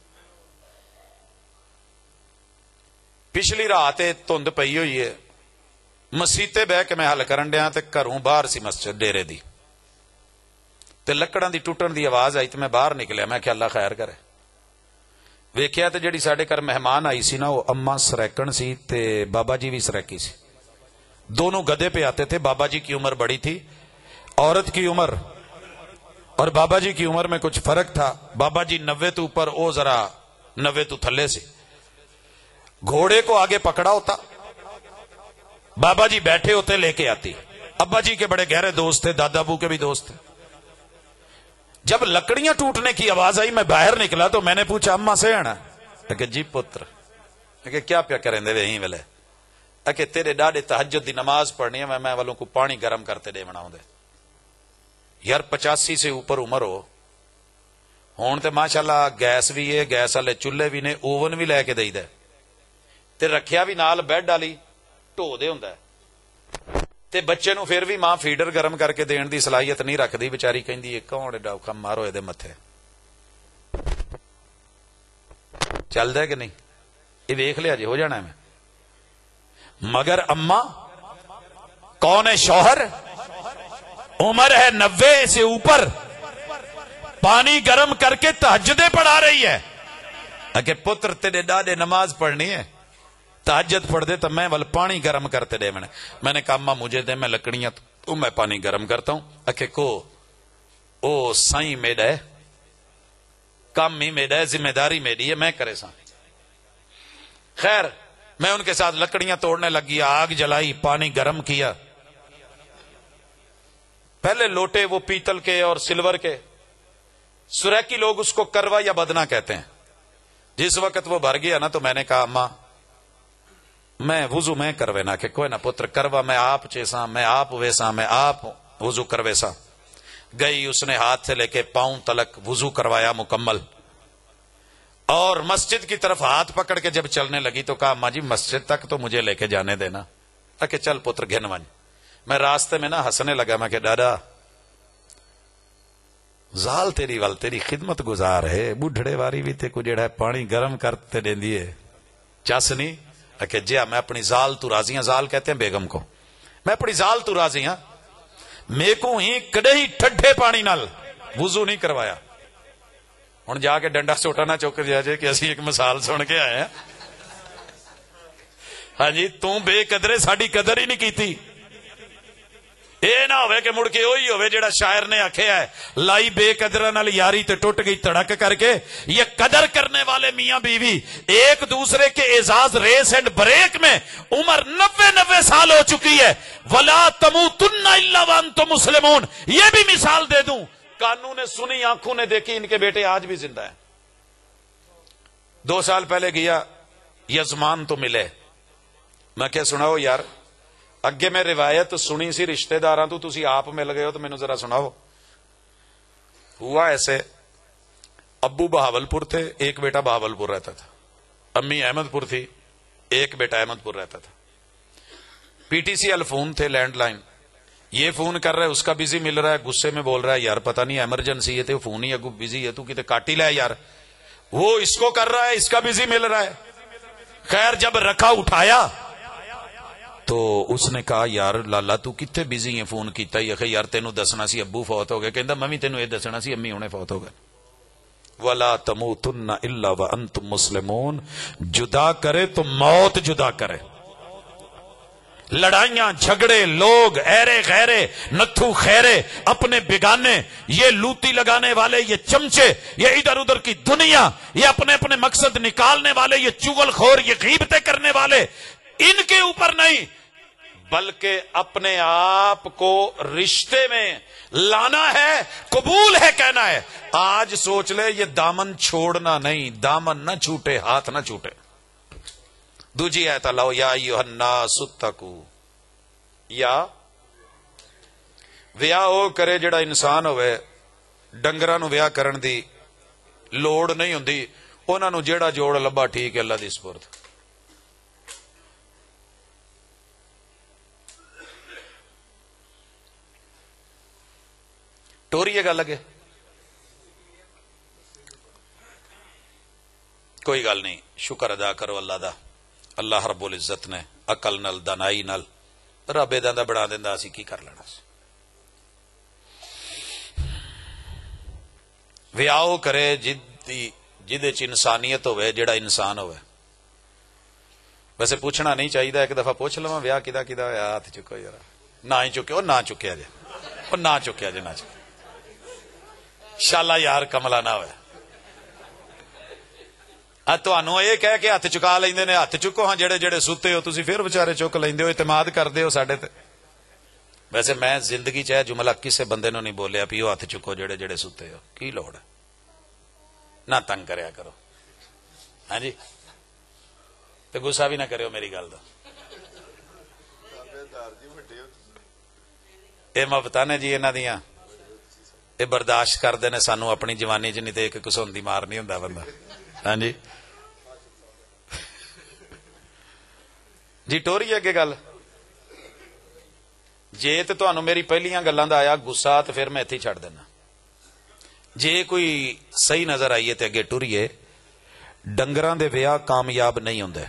پچھلی رات دھند پئی ہوئی ہے مسیتے بہ کے میں حل کرن ڈیا تے گھروں باہر سی مسجد ڈیرے دی تے لکڑاں دی ٹوٹن دی آواز آئی تے میں باہر نکلیا میں کہ اللہ خیر کرے ویکھیا تے جڑی ساڈے گھر مہمان آئی سی نا وہ اما سریکن سی تے بابا جی بھی سریکی سی دونوں گدے پہ آتے تھے بابا جی کی عمر بڑی تھی عورت کی عمر اور بابا جی کی عمر میں کچھ فرق تھا بابا جی 90 تو اوپر او ذرا 90 تو تھلے سے گھوڑے کو آگے پکڑا ہوتا بابا جی بیٹھے ہوتے لے کے آتی ابا جی کے بڑے گہرے دوست تھے دادا ابو کے بھی دوست تھے جب لکڑیاں ٹوٹنے کی آواز آئی میں باہر نکلا تو میں نے پوچھا اما سے آنا کہ جی پتر کہ کیا پیا کریں دے وہیں ویلے کہ تیرے ڈاڈے تہجد دی نماز پڑھنی ہے میں والوں کو پانی گرم کرتے دے بناؤں دے یار 85 سے اوپر عمر ہو ہون تے ماشاءاللہ گیس بھی ہے گیس والے چولہے بھی نے اوون بھی لے کے دئی دے تے رکھیا بھی نال بیڈ ڈالی ٹو دے ہوندا ہے تے بچے نو پھر بھی ماں فیڈر گرم کر کے دین دی صلاحیت نہیں رکھدی بیچاری کہندی ہے کون ڈاکا مارو اے دے متھے چلدا ہے کہ نہیں یہ دیکھ لیا جی ہو جانا ہے میں مگر اما کون ہے شوہر عمر ہے 90 سے اوپر پانی گرم کر کے تہجدیں پڑھا رہی ہے. کہ پتر تیرے ڈاڈے نماز پڑھنی ہے, تہجد پڑھ دے تو میں ول پانی گرم کرتے دے. میں نے کہا اماں مجھے دے, میں لکڑیاں تو میں پانی گرم کرتا ہوں. کہ کو او سائیں میڈا ہے, کام ہی میڈا ہے, ذمہ داری میری ہے, میں کرے سا. خیر میں ان کے ساتھ لکڑیاں توڑنے لگی, آگ جلائی, پانی گرم کیا. پہلے لوٹے وہ پیتل کے اور سلور کے, سریکی لوگ اس کو کروا یا بدنا کہتے ہیں. جس وقت وہ بھر گیا نا تو میں نے کہا اماں میں وضو میں کروے نا. کہ کوئی نہ پتر کروا, میں آپ چیسا, میں آپ ویسا, میں آپ وضو کروے سا. گئی, اس نے ہاتھ سے لے کے پاؤں تلک وضو کروایا مکمل, اور مسجد کی طرف ہاتھ پکڑ کے جب چلنے لگی تو کہا اماں جی مسجد تک تو مجھے لے کے جانے دینا. کہ چل پتر گھن ون. میں راستے میں نا ہنسنے لگا. میں کہ دادا زال تیری وال تیری خدمت گزار ہے, بڈھڑے واری بھی تے کو جڑا ہے پانی گرم کرتے دیں دیئے چس نہیں. کہ جی میں اپنی زال تو راضی ہاں, زال کہتے ہیں بیگم کو, میں اپنی زال تو راضی ہاں, میں کو ہی کدے ہی ٹھڈے پانی نال وضو نہیں کروایا. ہن جا کے ڈنڈا چھوٹا نہ چوک دیا جائے کہ اسی ایک مثال سن کے آئے ہیں. ہاں جی تو بے قدرے ساڈی قدر ہی نہیں کیتی. اے نہ ہوئے کہ مڑ کے وہی ہوئے جڑا شاعر نے آکھیا ہے, لائی بے قدرہ نال یاری تے ٹوٹ گئی تڑک کر کے. یہ قدر کرنے والے میاں بیوی ایک دوسرے کے اعزاز ریس اینڈ بریک میں عمر 90 سال ہو چکی ہے. ولا تموتن الا وانتم مسلمون, یہ بھی مثال دے دوں, کانوں نے سنی, آنکھوں نے دیکھی, ان کے بیٹے آج بھی زندہ ہیں. 2 سال پہلے گیا, یزمان تو ملے. میں کیا سناؤ یار, اگے میں روایت سنی سی رشتہ داراں تو, تسی آپ مل گئے ہو تو مینوں ذرا سناؤ. ہوا ایسے, ابو بہاول پور تھے, ایک بیٹا بہاول پور رہتا تھا. امی احمد پور تھی, ایک بیٹا احمد پور رہتا تھا. پی ٹی سی فون تھے, لینڈ لائن. یہ فون کر رہا ہے, اس کا بزی مل رہا ہے, غصے میں بول رہا ہے یار پتہ نہیں ایمرجنسی ہے تو فون ہی اگو بزی ہے, تو کتے کاٹ ہی لے یار. وہ اس کو کر رہا ہے, اس کا بزی مل رہا ہے. خیر جب رکھا اٹھایا تو اس نے کہا یار لالا تو کتنے بزی ہے, فون کیتا ہی. یار تینوں دسنا سی ابو فوت ہو گئے. کہندا میں تینوں یہ دسنا سی امی ہونے فوت ہو گئے. ولا تموتن الا وانتم مسلمون, جدا کرے تو موت جدا کرے. لڑائیاں جھگڑے, لوگ ایرے غیرے, نتھو خیرے, اپنے بگانے, یہ لوٹی لگانے والے, یہ چمچے, یہ ادھر ادھر کی دنیا, یہ اپنے اپنے مقصد نکالنے والے, یہ چغل خور, یہ غیبتیں کرنے والے, ان کے اوپر نہیں بلکہ اپنے آپ کو رشتے میں لانا ہے, قبول ہے کہنا ہے. آج سوچ لے یہ دامن چھوڑنا نہیں, دامن نہ چھوٹے, ہاتھ نہ چھوٹے. دوجی آیت اللہ یا ایھا الناس اتقوا, یا ویاہ او کرے جڑا انسان ہوئے, ڈنگراں نو ویاہ کرن دی لوڑ نہیں ہوندی, انہاں نو جیڑا جوڑ لبا ٹھیک ہے, اللہ دی سپرد. ٹوریے گل لگے کوئی گل نہیں, شکر ادا کرو اللہ دا. اللہ رب العزت نے عقل نال, دانائی نال رب ادا دا بنا دیندا, اسی کی کر لینا سی. ویاہ کرے جدے چ انسانیت ہوئے, جڑا انسان ہوئے. ویسے پوچھنا نہیں چاہیے, ایک دفعہ پوچھ لواں ویاہ کدا کدا ہویا, ہاتھ چکو یار. نہ ہی چکے, نہ چکیا جے, نہ چکیا جے, نہ چکیا. انشاءاللہ یار کملا نہ ہوئے. تانوں یہ کہہ کے ہاتھ چکا لیندے نے, ہاتھ چکو ہاں جڑے جڑے ستے ہو, تسی پھر بچارے چک لیندے ہو, اعتماد کردے ہو ساڈے تے. ویسے میں زندگی چ جملہ کسے بندے نو نہیں بولیا پیو ہاتھ چکو جڑے جڑے ستے ہو, کی لوڑ ہے, نہ تنگ کریا کرو. ہاں جی, تے غصہ بھی نہ کرو میری گل دا. اے مبتا نے جی انہاں دیاں, اے برداشت کردے نے سانو اپنی جوانی چ, نہیں تے ایک کسوندی مار نہیں ہوندا بندہ. ہاں جی جی ٹوری اگے گل جے تے تانوں میری پہلیاں گلاں دا آیا غصہ تے پھر میں ایتھے چھڈ دینا. جے کوئی صحیح نظر آئیے تے اگے ٹریے. ڈنگراں دے ویاہ کامیاب نہیں ہوندے.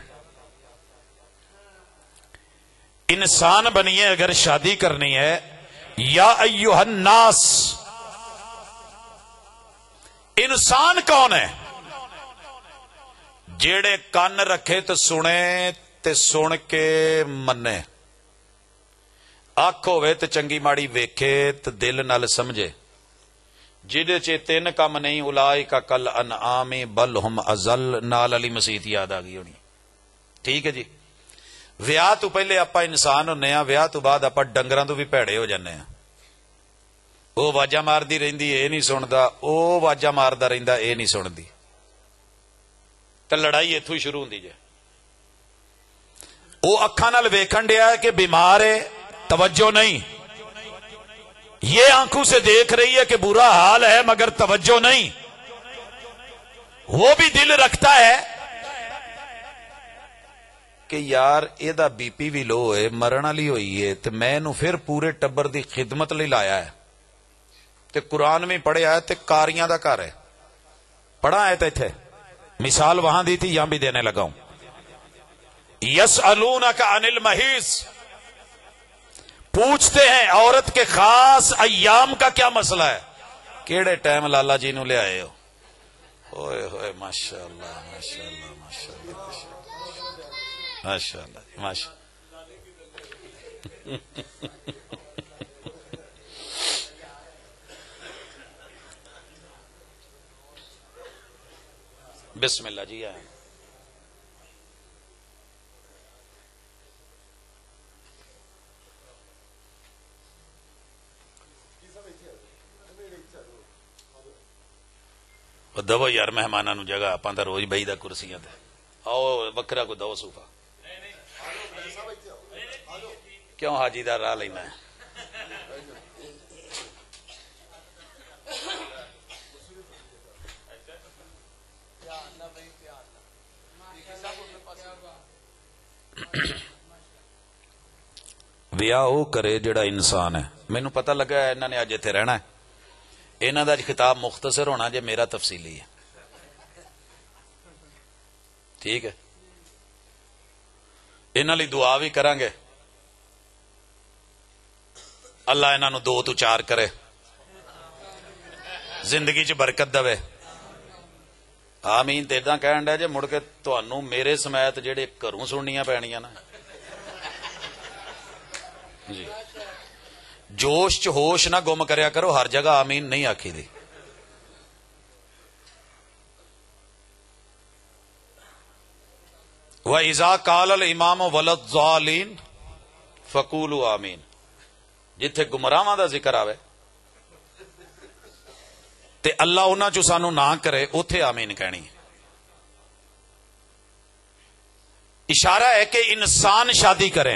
انسان بنیے اگر شادی کرنی ہے, یا ایھا الناس, انسان کون ہے؟ جیڑے کان رکھے تو سنے تے سن کے منے، اکھ ہوے تے چنگی ماڑی ویکھے تے دل نال سمجھے، جہدے چ تین کام نہیں اولئک کل انعام بل ہم اضل، نال علی مسیت یاد آ گئی ہونی. ٹھیک ہے جی. ویاہ تو پہلے آپا انسان ہونے ہاں، ویاہ تو بعد آپا ڈنگراں تو بھی پیڑے ہو جانے ہیں. وہ واجا ماردی رہندی اے نہیں سندا، او واجا ماردا رہندا اے نہیں سندی، تے لڑائی اتھوں ہی شروع ہوندی جے. وہ اکھاں نال ویکھن ڈیا ہے کہ بیمار ہے، توجہ نہیں. یہ آنکھوں سے دیکھ رہی ہے کہ برا حال ہے مگر توجہ نہیں. وہ بھی دل رکھتا ہے کہ یار اے دا بی پی بھی لو ہے، مرن والی ہوئی ہے، تے میں نو پھر پورے ٹبر دی خدمت لئی لایا ہے، تے قرآن میں پڑھیا ہے، تے کاریاں دا گھر ہے. پڑھا ہے تے ایتھے مثال وہاں دی تھی، یہاں بھی دینے لگا ہوں. یسألونک عن المحیض، پوچھتے ہیں عورت کے خاص ایام کا کیا مسئلہ ہے. کیڑے ٹائم لالا جی نو لے آئے ہو؟ ہوئے ہوئے ماشاء اللہ ماشاء اللہ ماشاء اللہ ماشاء اللہ ماشاء بسم اللہ جی. آئے دو یار مہمانوں نو جگہ آپ تو روز بہی دا کرسیاں تے آؤ وکرا کو دو صوفہ. کیوں حاجی دا راہ لینا ہے؟ ویاہ وہ کرے جڑا انسان ہے. مینوں پتہ لگا ہے انہوں نے اج اتنے رہنا ہے، انہوں دا خطاب مختصر ہونا جے، میرا تفصیلی ہے. ٹھیک ہے. انہوں لی دعا بھی کریں گے، اللہ انہوں 2 تو 4 کرے، زندگی چ برکت دے. آمین. تے کہن ڈا جے مڑ کے تانوں میرے سمیت جڑے گھروں سننیاں پینیاں نا جی. جوش چ ہوش نہ گم کریا کرو، ہر جگہ آمین نہیں آکھی دی. وَإِذَا قَالَ الْإِمَامُ وَلَا الضَّالِّينَ فَقُولُوا آمین. جتھے گمراہاں دا ذکر آوے تے اللہ انہاں چوں سانو نہ کرے، اوتھے آمین کہنی. اشارہ ہے کہ انسان شادی کریں،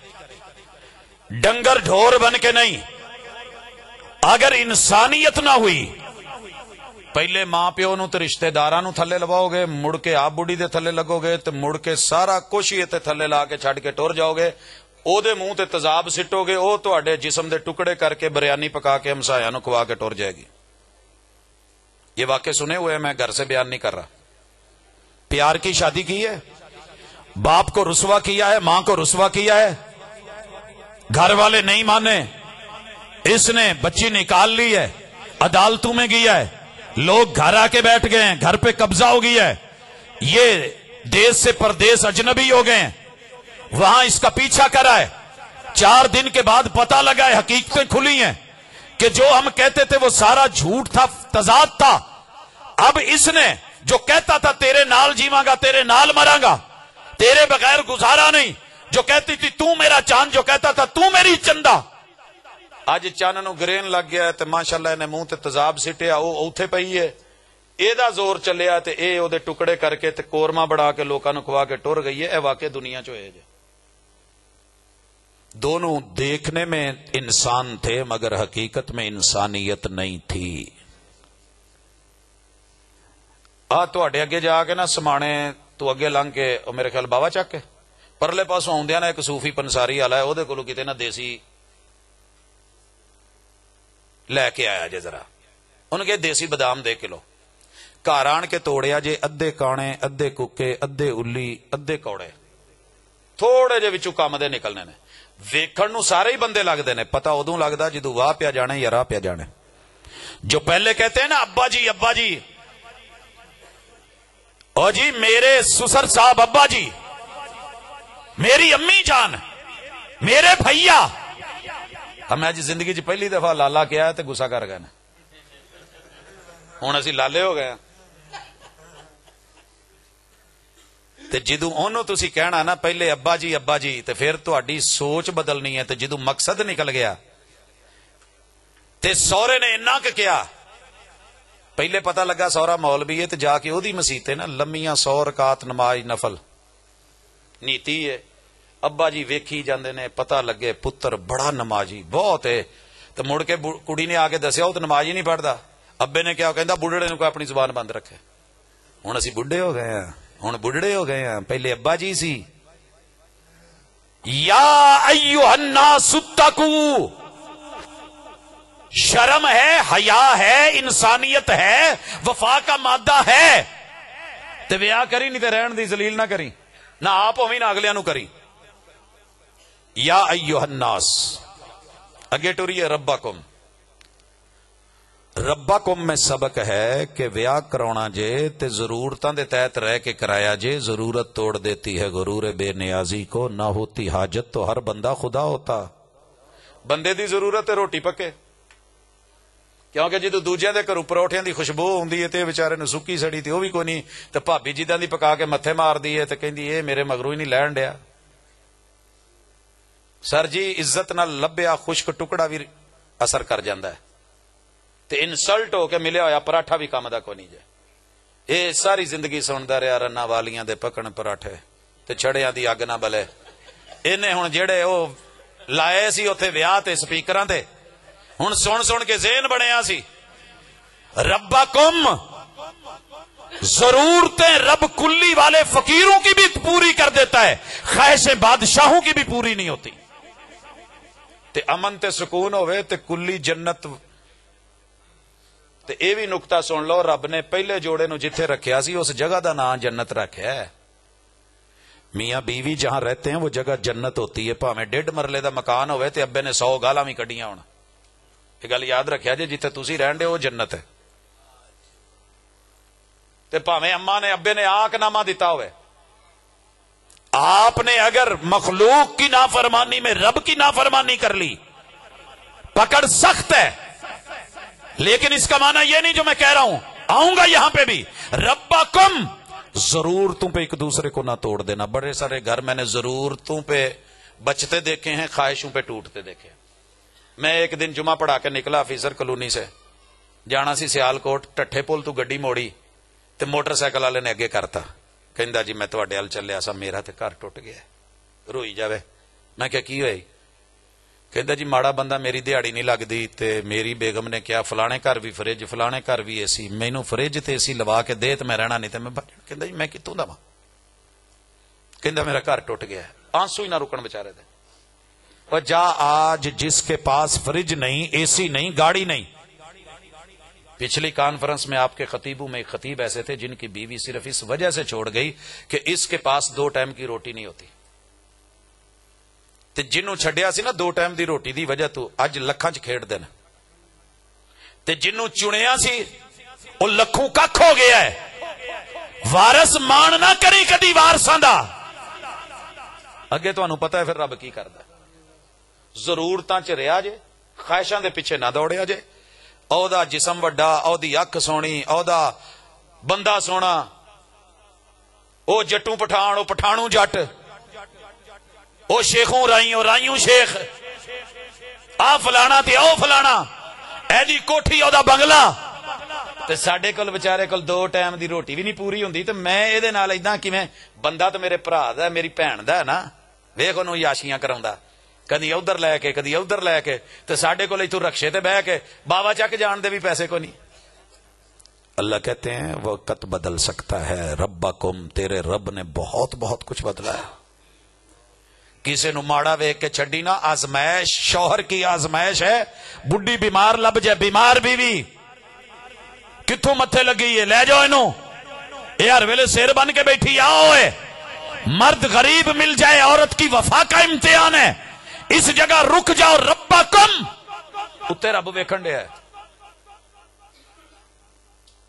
ڈنگر ڈھور بن کے نہیں. اگر انسانیت نہ ہوئی، پہلے ماں پیو نو تے رشتہ داراں نو تھلے لواؤ گے، مڑ کے آپ بڑھی دے تھلے لگو گے، تے مڑ کے سارا کچھ ہی تے تھلے لا کے چھڈ کے ٹر جاؤ گے. او دے منہ تے تیزاب سٹو گے، او تواڈے جسم دے ٹکڑے کر کے بریانی پکا کے ہمسایاں نو کھوا کے ٹر جائے گی. یہ واقعے سنے ہوئے، میں گھر سے بیان نہیں کر رہا. پیار کی شادی کی ہے، باپ کو رسوا کیا ہے، ماں کو رسوا کیا ہے، گھر والے نہیں مانے، اس نے بچی نکال لی ہے، عدالتوں میں گیا ہے، لوگ گھر آ کے بیٹھ گئے ہیں، گھر پہ قبضہ ہو گیا ہے، یہ دیس سے پردیس اجنبی ہو گئے ہیں، وہاں اس کا پیچھا کرا ہے. 4 دن کے بعد پتہ لگا ہے، حقیقتیں کھلی ہیں کہ جو ہم کہتے تھے وہ سارا جھوٹ تھا، تضاد تھا. اب اس نے جو کہتا تھا تیرے نال جیواں گا، تیرے نال مراں گا، تیرے بغیر گزارا نہیں، جو کہتی تھی تو میرا چاند، جو کہتا تھا تو میری چندہ، اج چن نو گرین لگ گیا تے ماشاءاللہ نے منہ تے تیزاب سٹیا، او اوتھے پئی ہے. اے دا زور چلیا تے اے او دے ٹکڑے کر کے تے قورمہ بڑھا کے لوکاں نو کھوا کے ٹر گئی ہے. اے واقعہ دنیا چ ہوئے جے. دونوں دیکھنے میں انسان تھے مگر حقیقت میں انسانیت نہیں تھی. تواڈے اگے جا کے نا سمانے تو اگے لنگ کے میرے خیال باوا چک کے پرلے پاسوں آدھا نا ایک صوفی پنساری والا ہے، وہ کولو کتے نا دیسی لے کے آیا جے. ذرا انہوں نے دیسی بادام دے کلو. گھر آن کے توڑیا جے، ادھے کانے، ادھے ککے، ادھے الی، ادھے کوڑے، تھوڑے جے وچوں کم دے نکلنے نے. ویکھن نو سارے ہی بندے لگتے ہیں، پتہ ادوں لگتا جدو واہ پیا جانے یا راہ پیا جانے. جو پہلے کہتے ہیں نا ابا جی ابا جی، اور جی میرے سسر صاحب ابا جی، میری امی جان، میرے بھیا، ہمیں اج زندگی چ پہلی دفعہ لالا کیا تو گسا کر گئے، ہوں اسی لالے ہو گئے۔ تے جدوں انہوں تسی کہنا نا پہلے ابا جی تے پھر تہاڈی سوچ بدلنی ہے، تے جدوں مقصد نکل گیا تے سورے نے اتنا کیا، پہلے پتہ لگا سورا مولوی ہے تے جا کے اودی مسیت ہے نا لمیاں 100 رکعت نماز نفل نیتی ہے، ابا جی ویکھی جاندے نے، پتہ لگے پتر بڑا نمازی بہت ہے، تو مڑ کے کڑی نے آ کے دسیا وہ تو نماز ہی نہیں پڑھتا، ابے نے کیا کہندا بڑھڑے نو اپنی زبان بند رکھے، ہن اسی بڈھے ہو گئے ہیں، ہن بڑھڑے ہو گئے ہیں، پہلے ابا جی سی۔ یا ایھا الناس اتقوا، شرم ہے، حیا ہے، انسانیت ہے، وفا کا مادہ ہے، تے ویاہ کری نہیں تے رہن دی، ذلیل نہ کری، نہ آپ ہوویں نہ اگلیاں نو کری۔ یا ایھا الناس، اگے ٹریے ربکم، ربکم میں سبق ہے کہ ویاہ کراؤنا جے تے ضرورتاں دے تحت رہ کے کرایا جے، ضرورت توڑ دیتی ہے غرور بے نیازی کو، نہ ہوتی حاجت تو ہر بندہ خدا ہوتا، بندے دی ضرورت ہے روٹی پکے، کیونکہ جدو دوجے دے گھروں پروٹھیاں دی خوشبو ہوندی ہے تے بیچارے نو سکی سڑی تے او بھی کوئی نہیں، تے بھابی جداں دی پکا کے متھے مار دی ہے تے کہندی اے میرے مگروں ہی نہیں لہن ڈیا۔ سر جی عزت نال لبیا خشک ٹکڑا بھی اثر کر جاندا ہے، تے انسلٹ ہو کے ملیا ہویا پراٹھا بھی کام دا کوئی نہیں جے۔ اے ساری زندگی سندا رہیا رنا والیاں دے پکن پراٹھے تے چھڑیاں دی اگ نہ بلے، اینے ہن جڑے او لائے سی اوتھے ویاہ تے سپیکراں تے ہن سن کے ذہن بنیا سی۔ ربکم، ضرورتیں رب کلی والے فقیروں کی بھی پوری کر دیتا ہے، خواہشیں بادشاہوں کی بھی پوری نہیں ہوتی، تے امن تے سکون ہوئے تے کلی جنت۔ تے اے بھی نکتہ سن لو، رب نے پہلے جوڑے نو جتھے رکھیا سی اس جگہ دا نام جنت رکھیا ہے۔ میاں بیوی جہاں رہتے ہیں وہ جگہ جنت ہوتی ہے، پاویں 1.5 مرلے دا مکان ہوئے تے ابے نے 100 گالاں بھی کڈیاں ہون، یہ گل یاد رکھیا جی، جتھے تسی رہن دے وہ جنت ہے، تے پاویں اما نے ابے نے آنکھ نامہ دیتا ہوئے، آپ نے اگر مخلوق کی نافرمانی میں رب کی نافرمانی کر لی پکڑ سخت ہے، لیکن اس کا معنی یہ نہیں جو میں کہہ رہا ہوں، آؤں گا یہاں پہ بھی۔ ربکم، ضرورتوں پہ ایک دوسرے کو نہ توڑ دینا۔ بڑے سارے گھر میں نے ضرورتوں پہ بچتے دیکھے ہیں، خواہشوں پہ ٹوٹتے دیکھے ہیں۔ میں ایک دن جمعہ پڑھا کے نکلا آفیسر کلونی سے، جانا سی سیالکوٹ، ٹٹھے پل تو گڈی موڑی تے موٹر سائیکل والے نے اگے کرتا، کہندا جی میں تواڈے ال چلیا سا، میرا تے گھر ٹوٹ گیا، روئی جاوے۔ میں کہا کی ہوئی؟ کہندا جی ماڑا بندہ میری دیہاڑی نہیں لگدی تے میری بیگم نے کیا فلانے گھر بھی فریج، فلانے گھر بھی اے سی، مینوں فریج تے اے سی لوا کے دے تے میں رہنا نہیں تے میں کہندا جی میں کتوں دا، کہندا میرا گھر ٹوٹ گیا ہے، آنسو ہی نہ رکن بیچارے دے۔ اور جا آج جس کے پاس فریج نہیں، اے سی نہیں، گاڑی نہیں، پچھلی کانفرنس میں آپ کے خطیبوں میں ایک خطیب ایسے تھے جن کی بیوی صرف اس وجہ سے چھوڑ گئی کہ اس کے پاس 2 ٹائم کی روٹی نہیں ہوتی، تے جنوں چھڈیا سی نا 2 ٹائم دی روٹی دی وجہ تو اج لکھاں چ کھیڈ دے، تے جنوں چنیا سی او لکھوں ککھ ہو گیا ہے۔ وارث مان نہ کری کدی وارثاں دا، اگے تانوں پتہ ہے پھر رب کی کردا، ضرورتاں چ رہیا جے، خواہشاں دے پیچھے نہ دوڑیا جے۔ او دا جسم وڈا، او دی اکھ سونی، او دا بندہ سونا، او جٹوں پٹھان، او پٹھانوں جٹ، او شیخوں رائیوں، رائیوں شیخ، آ فلانا تے او فلانا، اے دی کوٹھی او دا بنگلہ، تے ساڈے کول بیچارے کول 2 ٹائم دی روٹی بھی نہیں پوری ہوندی، تے میں اے دے نال ایداں کیویں؟ بندہ تے میرے بھرا دا، میری بھین دا ہے نا، ویکھ اونوں یاشیاں کراوندا، کدی ادھر لے کے کدی ادھر لے کے، تے ساڈے کول ایتھوں رکشے تے بہ کے بابا چک جان دے بھی پیسے کو نہیں۔ اللہ کہتے ہیں وقت بدل سکتا ہے، ربکم، تیرے رب نے بہت بہت کچھ بدلا ہے۔ کسی نو ماڑا ویک کے چھڈی نہ، آزمائش، شوہر کی آزمائش ہے، بڈھی بیمار لب جائے، بیمار بیوی کتھوں متھے لگی ہے، لے جاؤ اینو، اے ہر ویلے سیر بن کے بیٹھی آؤ، اے مرد غریب مل جائے، عورت کی وفا کا امتحان ہے، اس جگہ رک جاؤ۔ ربکم، اتے رب ویکھن دیا ہے،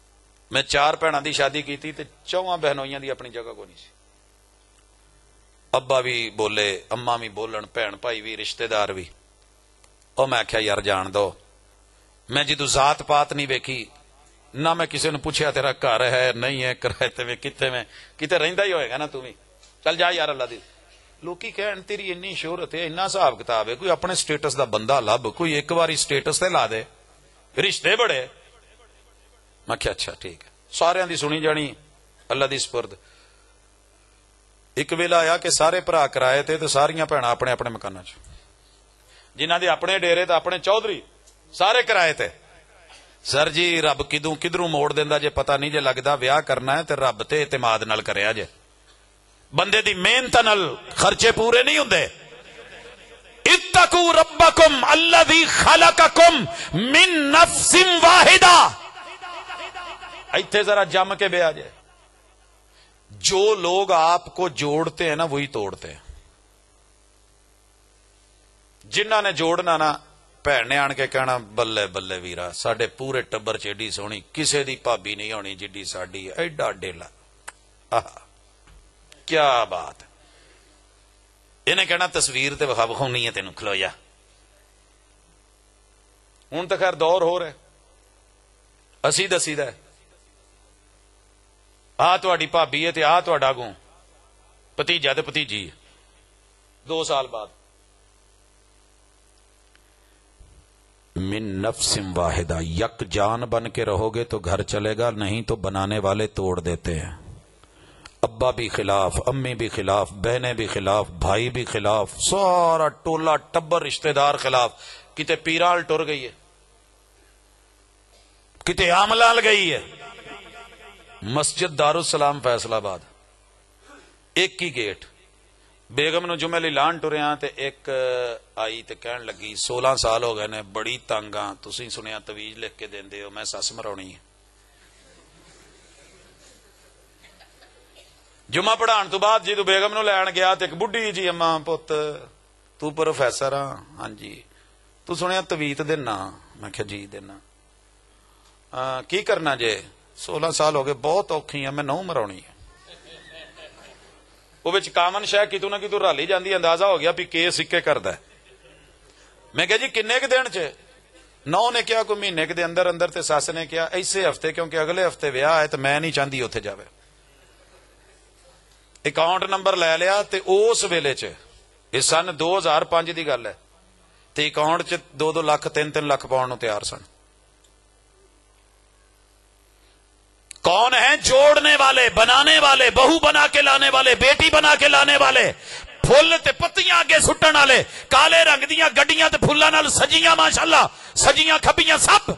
میں 4 بھੈਣਾਂ ਦੀ شادی ਕੀਤੀ ਤੇ 4 ਬਹਿਨੋਈਆਂ ਦੀ ਆਪਣੀ ਜਗ੍ਹਾ ਕੋਈ ਨਹੀਂ ਸੀ। ਅੱਬਾ ਵੀ ਬੋਲੇ, ਅੰਮਾ ਵੀ ਬੋਲਣ, ਭੈਣ ਭਾਈ ਵੀ, ਰਿਸ਼ਤੇਦਾਰ ਵੀ। ਉਹ ਮੈਂ ਆਖਿਆ ਯਾਰ ਜਾਣ ਦੋ, ਮੈਂ ਜਦੋਂ ਜ਼ਾਤ ਪਾਤ ਨਹੀਂ ਵੇਖੀ ਨਾ, ਮੈਂ ਕਿਸੇ ਨੂੰ ਪੁੱਛਿਆ ਤੇਰਾ ਘਰ ਹੈ ਨਹੀਂ ਹੈ, ਕਿਰਾਏ ਤੇ ਵੇ ਕਿੱਥੇ ਮੈਂ, ਕਿਤੇ ਰਹਿੰਦਾ ਹੀ ਹੋਏਗਾ ਨਾ ਤੂੰ ਵੀ, ਚੱਲ ਜਾ ਯਾਰ ਅੱਲਾ ਦੀ। ਲੋਕੀ ਕਹਿਣ ਤੇਰੀ ਇੰਨੀ ਸ਼ੋਹਰਤ ਹੈ, ਇੰਨਾ ਹਿਸਾਬ ਕਿਤਾਬ ਹੈ, ਕੋਈ ਆਪਣੇ ਸਟੇਟਸ ਦਾ ਬੰਦਾ ਲੱਭ, ਕੋਈ ਇੱਕ ਵਾਰੀ ਸਟੇਟਸ ਤੇ ਲਾ ਦੇ, ਰਿਸ਼ਤੇ ਬੜੇ। ਮੈਂ ਕਿਹਾ ਅੱਛਾ ਠੀਕ ਹੈ, ਸਾਰਿਆਂ ਦੀ ਸੁਣੀ ਜਾਣੀ, ਅੱਲਾ ਦੀ ਸਪੁਰਦ। ਇੱਕ ਵੇਲਾ ਆਇਆ ਕਿ ਸਾਰੇ ਭਰਾ ਕਿਰਾਏ ਤੇ ਸਾਰੀਆਂ ਭੈਣਾਂ ਆਪਣੇ ਆਪਣੇ ਮਕਾਨਾਂ 'ਚ, ਜਿਨ੍ਹਾਂ ਦੇ ਆਪਣੇ ਡੇਰੇ ਤੇ ਆਪਣੇ ਚੌਧਰੀ ਸਾਰੇ ਕਿਰਾਏ ਤੇ। ਸਰ ਜੀ ਰੱਬ ਕਿਧਰੋਂ ਮੋੜ ਦਿੰਦਾ ਜੇ ਪਤਾ ਨਹੀਂ ਜੇ ਲੱਗਦਾ। ਵਿਆਹ ਕਰਨਾ ਹੈ ਤੇ ਰੱਬ ਤੇ ਇਤਮਾਦ ਨਾਲ ਕਰਿਆ ਜੇ, ਬੰਦੇ ਦੀ ਮਿਹਨਤ ਨਾਲ ਖਰਚੇ ਪੂਰੇ ਨਹੀਂ ਹੁੰਦੇ। ਇਤਕੂ ਰੱਬਕੁਮ ਅੱਲਜ਼ੀ ਖਲਕਕੁਮ ਮਿਨ ਨਫਸਿਨ ਵਾਹਿਦਾ। ਇੱਥੇ ਜ਼ਰਾ ਜਮ ਕੇ ਬਿਆ ਜੇ। जो लोग आपको जोड़ते हैं ना वही तोड़ते हैं। जिन्हां ने जोड़ना ना, भैन ने आन के कहना बल्ले बल्ले वीरा, साडे पूरे टब्बर च एडी सोहनी किसे दी भाभी नहीं होनी जिड्डी साडी है, एडा डेला, आह क्या बात। इन्हें कहना तस्वीर ते विखाउनी है तेनू, खलोया। हुण तो खैर दौर हो रहा, असी दसीदा आ तुहाडी भाभी है ते आ तुहाडा अगों भतीजा ते भतीजी 2 साल बाद। मिन नफ्सिन वाहिदा, यक जान बन के रहोगे तो घर चलेगा, नहीं तो बनाने वाले तोड़ देते हैं। अब्बा भी खिलाफ, अम्मी भी खिलाफ, बहनें भी खिलाफ, भाई भी खिलाफ, सारा टोला टब्बर रिश्तेदार खिलाफ। किते पीराल टुर गई है, किते आमलाल गई है। मस्जिद दारुसलाम फैसलाबाद, एक ही गेट। बेगम नूं जुमे लई लाण टुरिया ते एक आई ते कहण लगी 16 साल हो गए ने, बड़ी तंग आ, तुसीं सुनिया तवीज लिख के देंदे हो, मैं सस मराउणी है। जुमा पढ़ाण तो बाद जदों बेगम नूं लैण गया ते एक बुढ़ी जी, अम्मा पुत तू प्रोफैसर आ? हां जी। तू सुनिया तवीत देना? मैं आख्या जी देना। की करना जे? 16 साल हो गए, बहुत औखी है, मैं नहूं मराउणी है। वो विच कामन शह कितों ना कितों रली जाती, अंदाजा हो गया भी के सिक्के करदा है। मैं कहा जी किन्ने क दिन च? 9 ने कहा कोई महीने के अंदर अंदर, ते सस ने कहा इसे हफ्ते, क्योंकि अगले हफ्ते विआह है तो मैं नहीं चाहती उत्थे जावे। अकाउंट नंबर लै लिया ते उस वेले च, इस सन 2005 की गल है, ते अकाउंट च 2-2 लाख 3-3 लाख पाउण नूं तैयार सन। कौन है जोड़ने वाले, बनाने वाले, बहू बना के लाने वाले, बेटी बना के लाने वाले, फुल ते पत्तियां आगे सुट्टण वाले, काले रंग दियां गड्डियां ते फुल्लां नाल सजियां, माशाअल्लाह सजियां खब्बियां सब,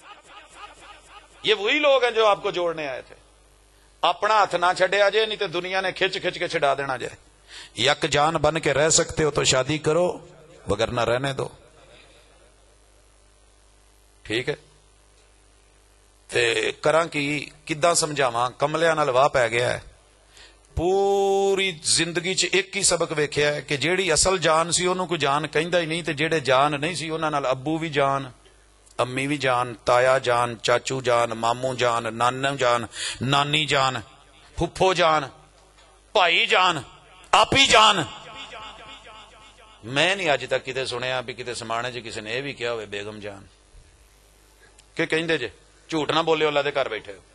ये वही लोग हैं जो आपको जोड़ने आए थे। अपना हाथ ना छड़िया जे, नहीं तो दुनिया ने खिंच खिंच के छड़ा देना जे। यक जान बन के रह सकते हो तो शादी करो, वगरना रहने दो। ठीक है, ते करा की किदां समझावां, कमलियां नाल वाह पै गया है। पूरी जिंदगी च एक ही सबक वेखिया है कि जेड़ी असल जान सी ओनू कोई जान कहंदा ही नहीं, ते जेड़े जान नहीं सी उन्हां नाल अब्बू भी जान, अम्मी भी जान, ताया जान, चाचू जान, मामू जान, नानू जान, नानी जान, फुफो जान, भाई जान, आपी जान। मैं नहीं अज तक किते सुनिया भी किते समाणे च किसी ने यह भी कहा होवे बेगम जान, कि कहंदे जे झूठ ना बोलियो, अल्लाह दे घर बैठे हो।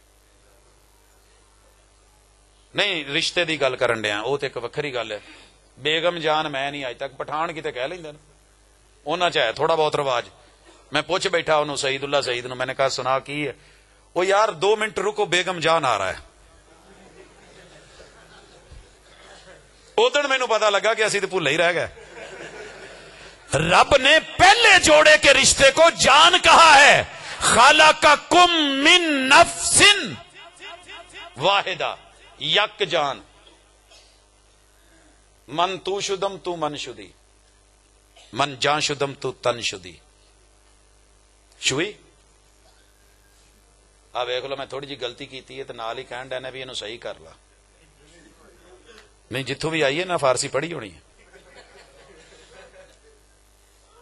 नहीं रिश्ते की गल करन दिया, वो तो एक वखरी गल है। बेगम जान मैं नहीं अज तक, पठान किते कह लेंदे ने, उन्हां च है थोड़ा बहुत रिवाज। मैं पूछ बैठा उन्होंने सईदुल्ला सईद नूं, मैंने कहा सुना की है? वो यार 2 मिनट रुको, बेगम जान आ रहा है। उदण मैनू पता लगा कि असीं तो भुल्ले ही रह गए। रब ने पहले जोड़े के रिश्ते को जान कहा है। खलककुम मिन नफ्सिन वाहिदा, यक जान। मन तू शुदम तू मन शुदी, मन जान शुदम तू तन शुदी। शुई आ वेख लो, मैं थोड़ी जी गलती की है तो नाल ही कहन डैने भी इनू सही कर ला। नहीं जिथों भी आई है ना फारसी पढ़ी होनी है,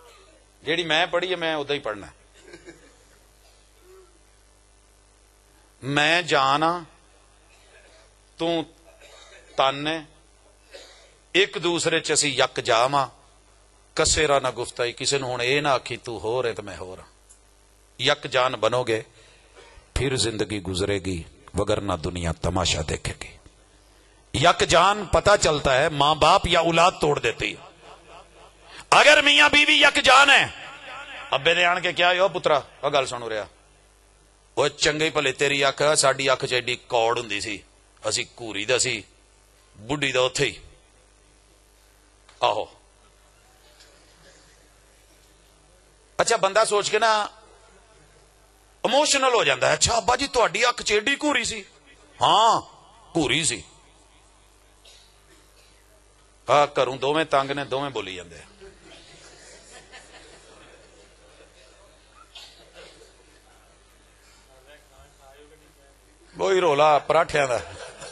जेड़ी मैं पढ़ी है मैं उदा ही पढ़ना। میں جان ہاں تو تن ہے، ایک دوسرے چ اسی یک جاواں، کسیرا نہ گفتائی، کسی نے ہوں یہ نہ آکھی تو ہو رہے تو میں ہو رہا. یک جان بنو گے پھر زندگی گزرے گی، وگرنہ دنیا تماشا دیکھے گی. یک جان پتا چلتا ہے ماں باپ یا اولاد توڑ دیتی ہے. اگر میاں بیوی یک جان ہے، ابے نے آن کے کیا ہو پترا وہ گل سنو رہا، وہ چنگے بھلے تیری اکھ، ساڈی اکھ چ ایڈی کوڑ ہوں سی، اسی کوری دا سی، بڈھی دا اوتھے ہی. آہو اچھا بندہ سوچ کے نا اموشنل ہو جاتا ہے. اچھا ابا جی تہاڈی اکھ چ ایڈی کوری سی؟ ہاں کوری سی. گھروں دوویں تنگ نے، دوویں بولی جاندے. وہی رولا پراٹھیاں دا.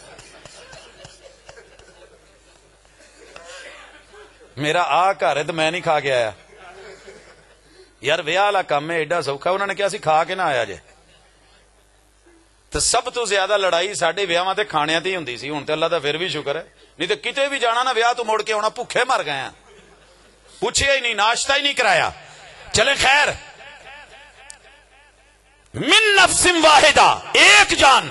میرا آ گھر ہے تو میں نہیں کھا کے آیا. یار ویاہ والا کام ہے ایڈا سوکھا. انہوں نے کیا سی کھا کے نہ آیا جے. تو سب تو زیادہ لڑائی ساڈے ویاواں تے کھانیاں تے ہی ہوندی سی. ہن تے اللہ دا پھر بھی شکر ہے، نہیں تے کتے بھی جانا نا ویاہ تو مڑ کے آنا بھوکے مر گئے ہیں، پوچھیا ہی نہیں، ناشتہ ہی نہیں کرایا. چلے خیر، من نفس واحدہ، ایک جان.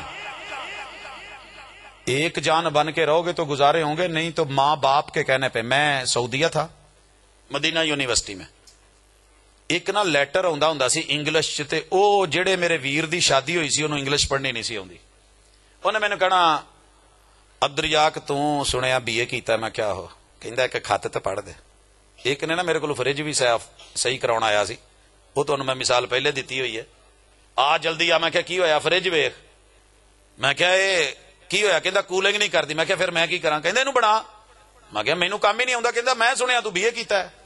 ایک جان بن کے رہو گے تو گزارے ہوں گے، نہیں تو ماں باپ کے کہنے پہ. میں سعودیہ تھا، مدینہ یونیورسٹی میں. ایک نا لیٹر آندا ہوندا سی انگلش تے او جڑے میرے ویر دی شادی ہوئی سی انہوں انگلش پڑھنی نہیں سی آندی. انہیں میں نے کہنا عبدالریاق تو سنیا بی اے کیتا. میں کیا ہو کہندا کہ خط تے پڑھ دے. ایک نے نا میرے کو فریج بھی صحیح کراؤن آیا سی، وہ تو میں مثال پہلے دیتی ہوئی ہے. آ جلدی آ. میں کیا کی ہویا؟ فریج ویخ. میں کیا اے کی ہویا؟ کہندا کولنگ نہیں کرتی. میں کیا پھر میں کی کراں؟ کہندا اینو بنا. میں کیا مینوں کام ہی نہیں آوندا. کہندا میں سنیا تو بی اے کیتا ہے.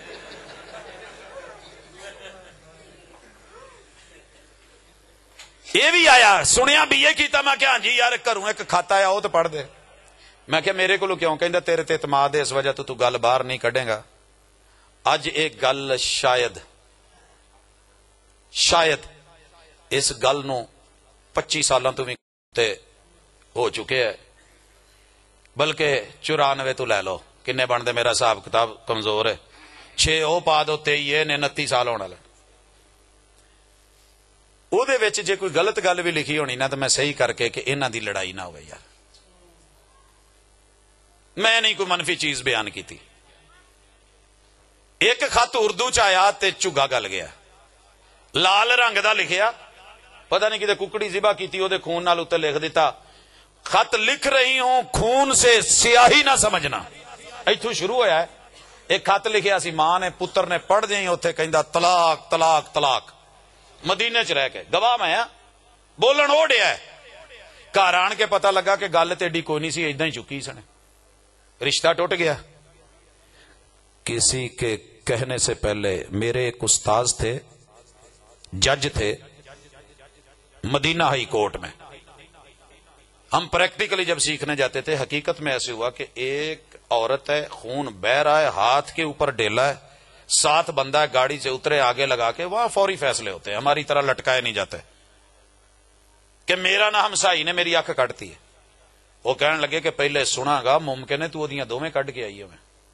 یہ بھی آیا سنیا بی اے کیتا. میں کیا ہاں جی یار گھروں ایک خط آیا وہ تو پڑھ دے. میں کیا میرے کو کیوں؟ کہندا تیرے تے اعتماد ہے اس وجہ تو گل باہر نہیں کڈے گا. اج ایک گل شاید اس گل نو 25 سالاں تو بھی تے ہو چکے ہے، بلکہ 94 تو لے لو. کنے بنتے میرا حساب کتاب کمزور ہے. 6 او پا دو 23 نے 29 سال ہونے والے. وہ جے کوئی غلط گل بھی لکھی ہونی نا تو میں صحیح کر کے کہ انہاں دی لڑائی نہ ہوئے. یار میں نہیں کوئی منفی چیز بیان کی تھی. ایک خط اردو چ آیا تے چگا گل گیا، لال رنگ دا لکھیا، پتہ نہیں کتے ککڑی ذبح کیتی، وہ خون نال اتنے لکھ دیتا خط لکھ رہی ہوں خون سے سیاہی نہ سمجھنا. ایتھوں شروع ہویا ہے. ایک خط لکھیا سی ماں نے پتر نے، پڑھ دیں اتنے کہندا طلاق طلاق طلاق. مدینے چ رہ کے گواہ میں بولن ہو ڈیا ہے. گھر آن کے پتہ لگا کہ گل تے ایڈی کوئی نہیں سی، اداں ہی چکی سنے. رشتہ ٹوٹ گیا. کسی کے کہنے سے پہلے میرے ایک استاذ تھے، جج تھے مدینہ ہائی کورٹ میں. ہم پریکٹیکلی جب سیکھنے جاتے تھے حقیقت میں ایسے ہوا کہ ایک عورت ہے، خون بہ رہا ہے، ہاتھ کے اوپر ڈیلا ہے، 7 بندہ ہے، گاڑی سے اترے آگے لگا کے. وہاں فوری فیصلے ہوتے ہیں، ہماری طرح لٹکائے نہیں جاتے کہ میرا نہ ہمسائی نے میری اکھ کٹتی ہے. وہ کہنے لگے کہ پہلے سنا گا ممکن ہے تو ودیاں دوویں کٹ کے آئی. ہمیں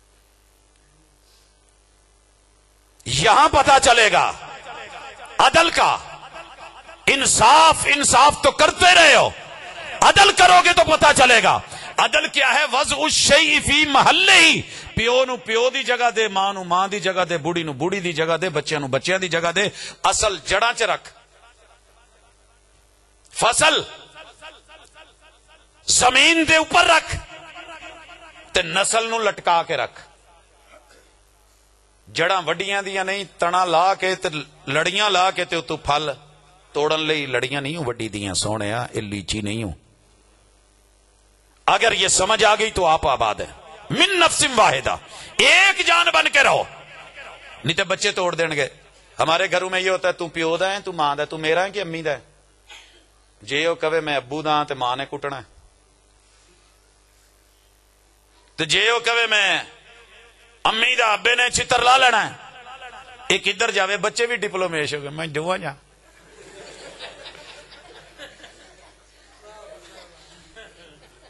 یہاں پتا چلے گا عدل کا. انصاف تو کرتے رہے ہو، عدل کرو گے تو پتا چلے گا. عدل کیا ہے؟ وضع الشیء فی محلہ ہی. پیو نو پیو دی جگہ دے، ماں نو ماں دی جگہ دے، بوڑھی نو بوڑھی دی جگہ دے، بچیاں نو بچیاں دی جگہ دے. اصل جڑاں چ رکھ، فصل زمین دے اوپر رکھ تے نسل نو لٹکا کے رکھ. جڑاں وڈیاں دیاں نہیں، تنا لا کے تے لڑیاں لا کے تے اتوں پھل توڑن لئی. لڑیاں نہیں ہوں وڈی دیاں سونےا، اے لیچی نہیں ہوں. اگر یہ سمجھ آ گئی تو آپ آباد ہیں. من نفس واحدہ، ایک جان بن کے رہو، نہیں تو بچے توڑ دیں گے. ہمارے گھروں میں یہ ہوتا ہے تو پیو دا ہے، تو ماں دا ہے، تو میرا ہے کہ امی دا ہے. جے وہ کہے میں ابو دا تے ماں نے کٹنا ہے، تو جے وہ کہے میں امی دا ابے نے چتر لا لینا ہے. ایک ادھر جاوے بچے بھی ڈپلومیش ہو گئے، میں جو جا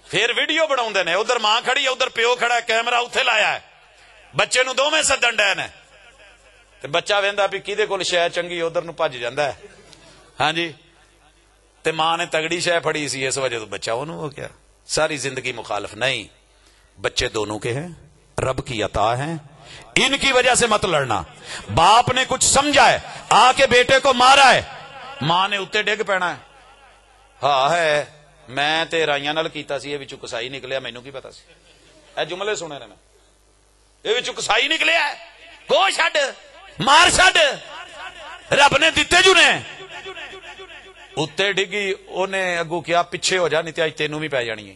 پھر ویڈیو بنا نے, ادھر ماں کھڑی ہے, ادھر پیو کھڑا ہے, کیمرہ اتنے لایا ہے, بچے نو دوویں سدن ڈے نے, بچہ وہدا بھی کدے کول شے چنگی ادھر نو بھج جاندا ہے. ہاں جی, تے ماں نے تگڑی شے پھڑی سی, اس وجہ تو بچہ انہوں ہو گیا. ساری زندگی مخالف نہیں, بچے دونوں کے ہیں, رب کی عطا ہیں, ان کی وجہ سے مت لڑنا. باپ نے کچھ سمجھا ہے, آ کے بیٹے کو مارا ہے, ماں نے اتنے ڈگ پینا ہے. ہاں ہے, میں تے رائیاں نال کیتا سی, یہ وچوں کسائی نکلیا, مینوں کی پتا سی. اے جملے سنے نے میں, یہ وچوں کسائی نکلیا ہے, گو چھڈ, مار چھڈ, رب نے دتے جو نے. اتنے ڈگی, انہیں اگو کیا پیچھے ہو جا, نہیں تے تینوں بھی پی جانی ہے.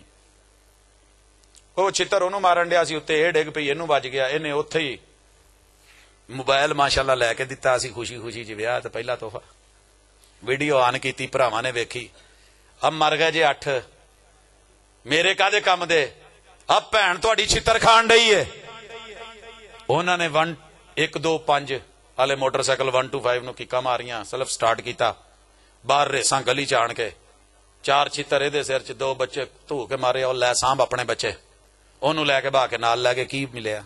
وہ چھتر انہوں مارن ڈیا سی, اتنے یہ ڈگ پی, اینوں بج گیا, انہیں اتے ہی موبائل ماشاءاللہ لے کے دتا سی, خوشی خوشی جی ویاہ تے پہلا تحفہ. ویڈیو آن کیتی, بھراواں نے ویکھی, اب مر گئے جی 8, میرے کادے کام دے, اب بھن تہاڈی چھتر کھان ڈئی ہے. انہوں نے 1 2 5 والے موٹر سائیکل 1 2 5 نو کیکا ماریاں, سلف سٹارٹ کیتا, باہر ریساں گلی چان کے, 4 چھتر یہ سر چ, 2 بچے دھو کے مارے, اور لے سانب اپنے بچے, انہوں لے کے بہا کے نال لے کے, کی ملیا؟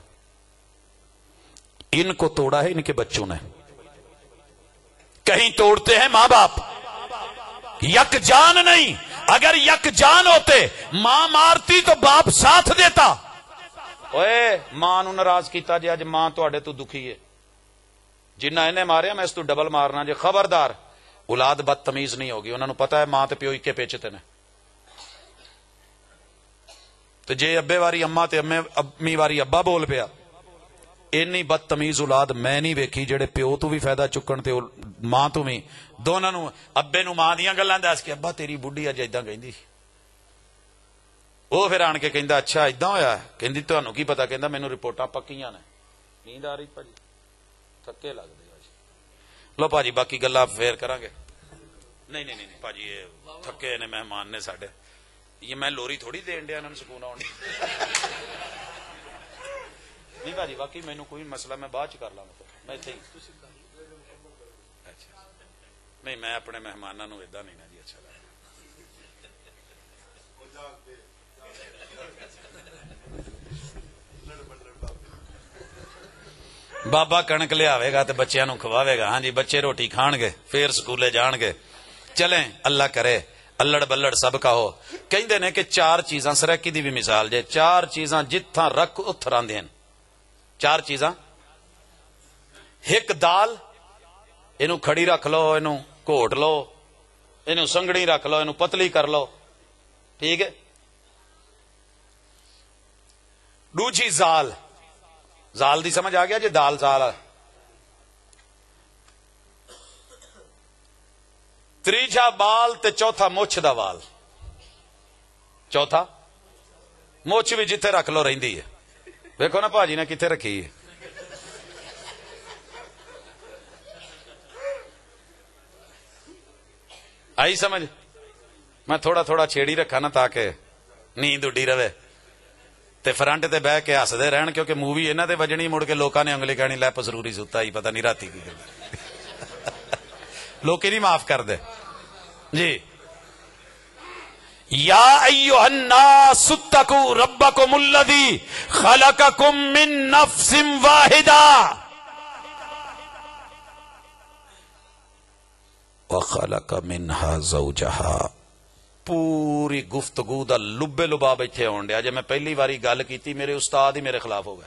ان کو توڑا ہے ان کے بچوں نے. کہیں توڑتے ہیں ماں باپ, یک جان نہیں. اگر یک جان ہوتے, ماں مارتی تو باپ ساتھ دیتا. اوے ماں نو ناراض کیتا جی, اج ماں تواڈے تو دکھی ہے, جنہ انہیں ماریا میں اس تو ڈبل مارنا جی. خبردار, اولاد بدتمیز نہیں ہوگی, انہوں نے پتا ہے ماں تے پیو اکے پیچتے نے. تو جے ابے واری اما تے امی واری ابا بول پیا, اینی بدتمیز اولاد میں نہیں ویکھی جڑے پیو تو بھی فائدہ چکن تے ماں تو بھی. دونوں نو, ابے نو ماں دیاں گلاں دس کے, ابا تیری بڈھی اج ائداں کہندی, وہ پھر آن کے کہندا اچھا ائداں ہویا, کہندی تانوں کی پتا, کہندا مینوں رپورٹاں پکیاں نے. نیند آ رہی پاجی, تھکے لگدے لو پاجی, باقی گلا پھر کریں گے. نہیں نہیں نہیں پاجی, یہ تھکے نے مہمان نے ساڈے, یہ میں لوری تھوڑی دین ڈیا انہوں سکون آن. نہیں پاجی باقی مینوں کوئی مسئلہ, میں بعد چ کر لاں, میں اتنے ہی. اچھا نہیں, میں اپنے مہمانوں نو ادا نہیں نا جی اچھا لگا. بابا کنک لیا گا تو بچیاں نو کھواوے گا. ہاں جی, بچے روٹی کھان گے, پھر سکولے جان گے. چلیں اللہ کرے الڑ بلڑ سب کا ہو. کہندے نے کہ 4 چیزاں, سرکی دی بھی مثال جے, 4 چیزاں جتھاں رکھ اتھ راندے ہیں. 4 چیزاں, ایک دال, اینو کھڑی رکھ لو, اینو گھوٹ لو, اینو سنگڑی رکھ لو, اینو پتلی کر لو, ٹھیک ہے. دوجی زال, زال دی سمجھ آ گیا جی, دال زال. تیجا بال تے چوتھا مچھ دا وال. چوتھا مچھ بھی جتھے رکھ لو رہندی ہے. دیکھو نا پاجی نے کتنے رکھی ہے. آئی سمجھ, میں تھوڑا تھوڑا چھیڑی رکھا نا تاکہ نیند اڈی رہے, تے فرنٹ تے بہ کے ہسدے رہن, کیونکہ مووی انہاں تے وجنی, مڑ کے لوکاں نے انگلی کہنی لے ضروری ستا ہی پتہ نہیں راتی کی لوکی نہیں معاف کر دے جی. یا ایھا الناس اتقوا ربکم الذی خلقکم من نفس واحدہ وخلق منها زوجها. پوری گفتگو دا لبے لباب اتنے آن ڈیا. جب میں پہلی باری گل کی, میرے استاد ہی میرے خلاف ہو گئے,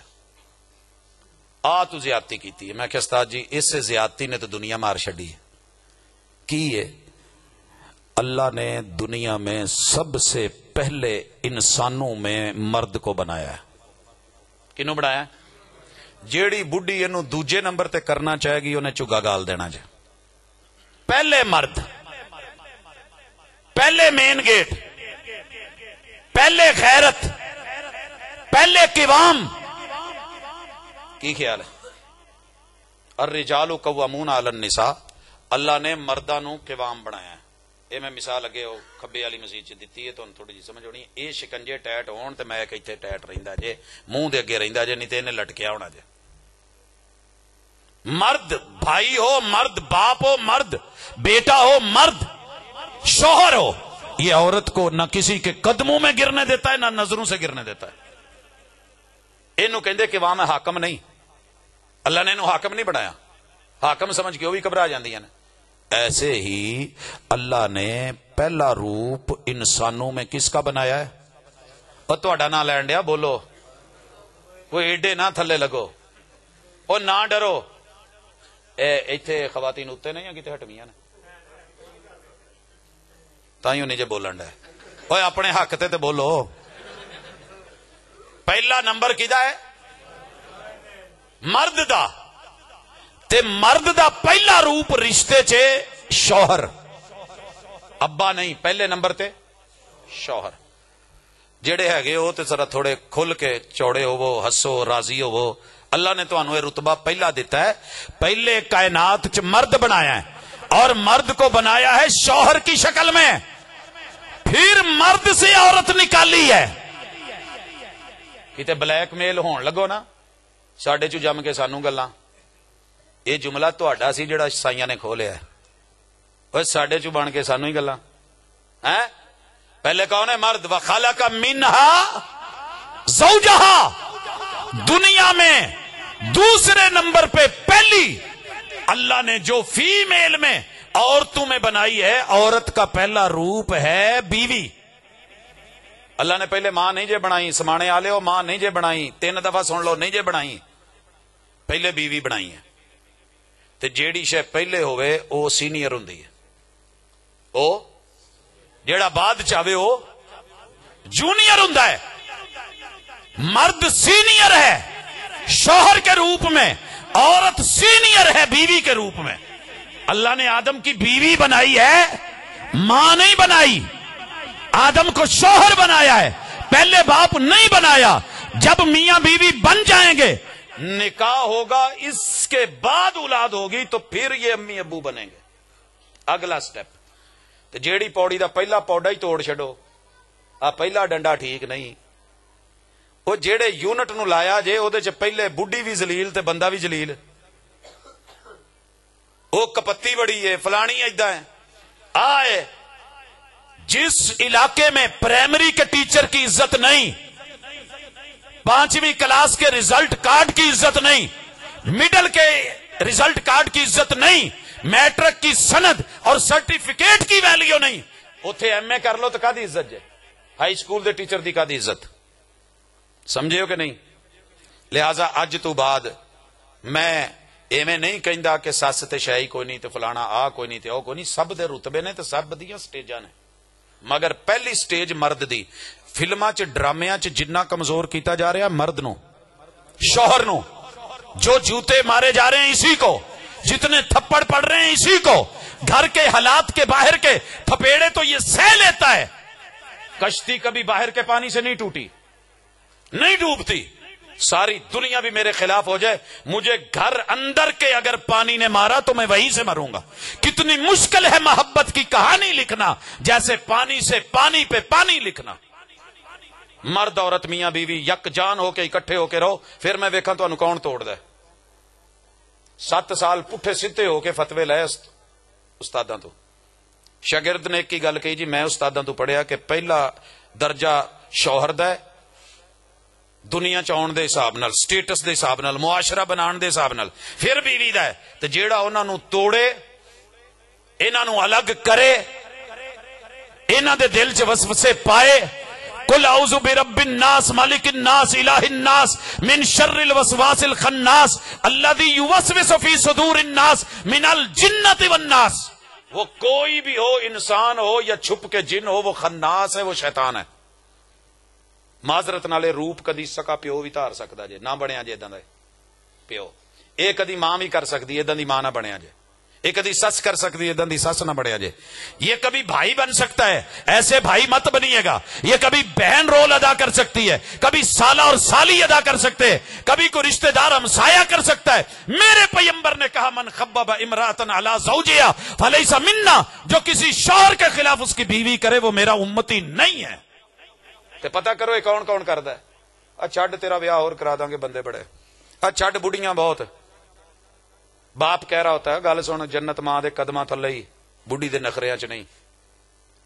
تو زیادتی کی ہے. میں کہ استاد جی اس سے زیادتی نے تو دنیا مار چڈی ہے. کی ہے, اللہ نے دنیا میں سب سے پہلے انسانوں میں مرد کو بنایا ہے. کنوں بنایا؟ جیڑی بڈھی اینو دوجے نمبر تے کرنا چاہے گی انہیں چگا گال دینا جائے. پہلے مرد, پہلے مین گیٹ, پہلے غیرت, پہلے قوام. کی خیال ہے؟ الرجال قوامون علی النساء. اللہ نے مرداں نو قوام بنایا ہے. یہ میں مثال اگے کھبے والی مسجد چ دتی ہے, تو تھوڑی جی سمجھ ہونی. یہ شکنجے ٹائٹ ہون تے میں اتنے ٹائٹ رہندا جے, منہ دے اگے رہندا جے, نہیں تے انہیں لٹکیا ہونا جے. مرد بھائی ہو, مرد باپ ہو, مرد بیٹا ہو, مرد شوہر ہو, یہ عورت کو نہ کسی کے قدموں میں گرنے دیتا ہے نہ نظروں سے گرنے دیتا ہے. اینو کہندے کہ وہاں میں حاکم نہیں. اللہ نے انہوں حاکم نہیں بنایا. حاکم سمجھ کے وہ بھی گھبرا جاندیاں نے. ایسے ہی اللہ نے پہلا روپ انسانوں میں کس کا بنایا ہے؟ اور تہاڈا نام لین ڈیا بولو. وہ ایڈے نہ تھلے لگو اور نہ ڈرو. ایتھے خواتین اتنے نہیں کتے ہٹویاں نے تائیوں نہیں جے بولن ڈے. اوے اپنے حق تے بولو. پہلا نمبر کیدا ہے؟ مرد دا. تے مرد دا پہلا روپ رشتے چے شوہر. ابا نہیں، پہلے نمبر تے شوہر. جڑے ہے گے ہو تے ذرا تھوڑے کھل کے چوڑے ہوو، ہسو، راضی ہوو. اللہ نے تو یہ رتبہ پہلا دیتا ہے. پہلے کائنات چ مرد بنایا ہے اور مرد کو بنایا ہے شوہر کی شکل میں. پھر مرد سے عورت نکالی ہے. کتے بلیک میل ہون لگو نا ساڈے چ جم کے سانو گلاں. یہ جملہ تہاڈا سی جڑا سائیاں نے کھولیا ہے. اوے ساڈے چ بن کے سانو ہی گلاں. پہلے کون ہے؟ مرد. وخلق منہا زوجہا. دنیا میں دوسرے نمبر پہ پہلی اللہ نے جو فیمیل میں عورتوں میں بنائی ہے، عورت کا پہلا روپ ہے بیوی. اللہ نے پہلے ماں نہیں جے بنائی. سمانے آلے ہو ماں نہیں جے بنائی. 3 دفعہ سن لو نہیں جے بنائی. پہلے بیوی بنائی ہے. تے جیڑی شے پہلے ہوئے او سینئر ہوندی ہے. او جیڑا بعد چاہے او جونیئر ہوندا ہے. مرد سینئر ہے شوہر کے روپ میں، عورت سینئر ہے بیوی کے روپ میں. اللہ نے آدم کی بیوی بنائی ہے، ماں نہیں بنائی. آدم کو شوہر بنایا ہے، پہلے باپ نہیں بنایا. جب میاں بیوی بن جائیں گے، نکاح ہوگا، اس کے بعد اولاد ہوگی تو پھر یہ امی ابو بنیں گے. اگلا سٹیپ. تو جیڑی پوڑی دا پہلا پوڈا ہی توڑ چھڈو. پہلا ڈنڈا ٹھیک نہیں. وہ جیڑے یونٹ نو لایا جے او دے چ پہلے بڈھی بھی ذلیل تے بندہ بھی ذلیل. وہ کپتی بڑی ہے، فلانی ایدا ہے. آئے جس علاقے میں پرائمری کے ٹیچر کی عزت نہیں، 5ویں کلاس کے رزلٹ کارڈ کی عزت نہیں، مڈل کے رزلٹ کارڈ کی عزت نہیں، میٹرک کی سند اور سرٹیفکیٹ کی ویلیو نہیں، اوتھے ایم اے کر لو تو کادی عزت جے؟ ہائی سکول دے ٹیچر دی کادی عزت؟ سمجھے ہو کہ نہیں؟ لہذا اج تو بعد میں ایویں نہیں کہندا کہ سس تے شاہی کوئی نہیں تے فلانا آ کوئی نہیں تے او کوئی نہیں. سب دے رتبے نے تے سب دیاں سٹیجاں نے، مگر پہلی سٹیج مرد دی. فلماں چ ڈرامیاں چ جنہ کمزور کیتا جا رہا مرد نو، شوہر نو. جو جوتے مارے جا رہے ہیں اسی کو، جتنے تھپڑ پڑ رہے ہیں اسی کو. گھر کے حالات کے باہر کے تھپیڑے تو یہ سہ لیتا ہے. کشتی کبھی باہر کے پانی سے نہیں ٹوٹی، نہیں ڈوبتی. ساری دنیا بھی میرے خلاف ہو جائے، مجھے گھر اندر کے اگر پانی نے مارا تو میں وہیں سے مروں گا. کتنی مشکل ہے محبت کی کہانی لکھنا، جیسے پانی سے پانی پہ پانی لکھنا. مرد عورت میاں بیوی یک جان ہو کے اکٹھے ہو کے رہو، پھر میں ویکھاں تانوں کون توڑ دے. 7 سال پٹھے سیدھے ہو کے فتوے لے استاداں تو. شاگرد نے ایک ہی گل کہی جی میں استاداں تو پڑھیا کہ پہلا درجہ شوہر دا ہے دنیا چاؤن دے حساب نال، سٹیٹس دے حساب نال، معاشرہ بنان دے حساب نال، پھر بیوی دا ہے. تے جیڑا انہاں نو توڑے، انہاں نو الگ کرے، انہاں دے دل چ وسوسے پائے، قل اعوذ برب الناس مالک الناس الہ الناس من شر الوسواس الخناس الذی یوسوس فی صدور الناس من الجنۃ والناس. وہ کوئی بھی ہو، انسان ہو یا چھپ کے جن ہو، وہ خناس ہے، وہ شیطان ہے. معذرت نالے روپ کدی سکا پیو بھی دھار سکتا جے، نہ بنیا جے اداں دا پیو. یہ کدی ماں بھی کر سکتی ہے، اداں دی ماں نہ بنیا جے. یہ کدی سس کر سکتی ہے، اداں دی سس نہ بنیا جے. یہ کبھی بھائی بن سکتا ہے، ایسے بھائی مت بنیے گا. یہ کبھی بہن رول ادا کر سکتی ہے، کبھی سالہ اور سالی ادا کر سکتے ہیں، کبھی کوئی رشتہ دار ہمسایہ کر سکتا ہے. میرے پیغمبر نے کہا من خبب امراتن علی زوجہا فلیس منا. جو کسی شوہر کے خلاف اس کی بیوی کرے وہ میرا امتی نہیں ہے. تے پتہ کرو یہ کون کون کردا ہے. چھڈ تیرا ویاہ اور کرا داں گے بندے بڑے. چھڈ بڑھیاں بہت. باپ کہہ رہا ہوتا ہے گل سن، جنت ماں دے قدماں تھلے ہی، بڈھی دے نخریاں چ نہیں.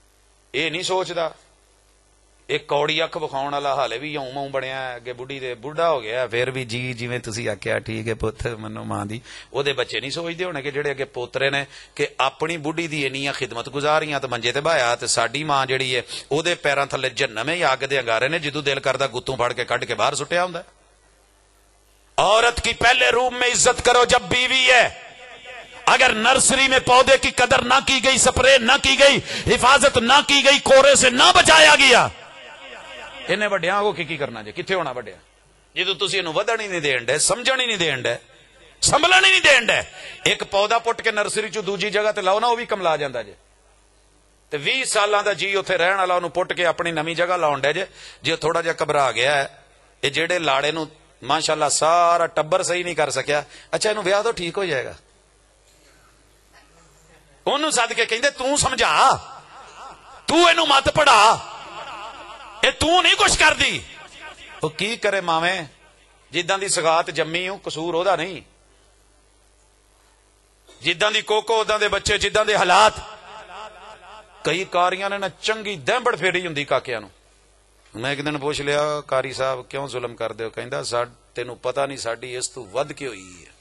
یہ نہیں سوچتا. ایک کوڑی اکھ وکھاؤن والا حالے بھی یوں موں بنیا اگے بڑھی دے بڑھا ہو گیا پھر بھی جی جویں تسی آکھیا ٹھیک ہے پت منو ماں دی. او دے بچے نہیں سوچدے ہونے کہ جڑے اگے پوترے نے کہ اپنی بڑھی دی انیاں خدمت گزاریاں تے منجے تے بہایا تے ساڈی ماں جڑی ہے او دے پیراں تھلے جہنم ہے یا اگ دے انگارے نے جدوں دل کردا گتوں پھڑ کے کڈ کے باہر سٹیا ہوندا. عورت کی پہلے روم میں عزت کرو جب بیوی ہے. اگر نرسری میں پودے کی قدر نہ کی گئی، سپرے نہ کی گئی، حفاظت نہ کی گئی، کورے سے نہ بچایا گیا، انہیں وڈیاں کو کی کرنا جی کتنے ہونا وڈیا جدو تسی انہوں ودن ہی نہیں دین ڈے، سمجھن ہی نہیں دین ڈے، سنبھلن ہی نہیں دین ڈے. ایک پودا پٹ کے نرسری چو دوجی جگہ تے لاؤ نا وہ بھی کملا جاندا جی. تے 20 سالاں دا جی اوتھے رہن والا انہوں پٹ کے اپنی نمی جگہ لاؤن ڈے جی تھوڑا جہا گھبرا گیا ہے یہ جڑے لاڑے نو ماشاءاللہ سارا ٹبر صحیح نہیں کر سکیا، اچھا انہوں بیاہ تو ٹھیک ہو جائے گا. انہوں سد کے کہندے تو سمجھا، تو انہوں مت پڑھا، اے تو نہیں کچھ کر دی. وہ کی کرے ماویں جداں دی سگات جمی ہوں قصور ہودا نہیں، جداں دی کوکو اداں دے بچے، جداں دے حالات. کئی کاریاں نے نہ چنگی دہمبڑ پھیری ہوں کاکیاں نو. میں ایک دن پوچھ لیا کاری صاحب کیوں ظلم کر دے ہو؟ کہندا تینوں پتہ نہیں ساڈی اس تو ود کے ہوئی ہے،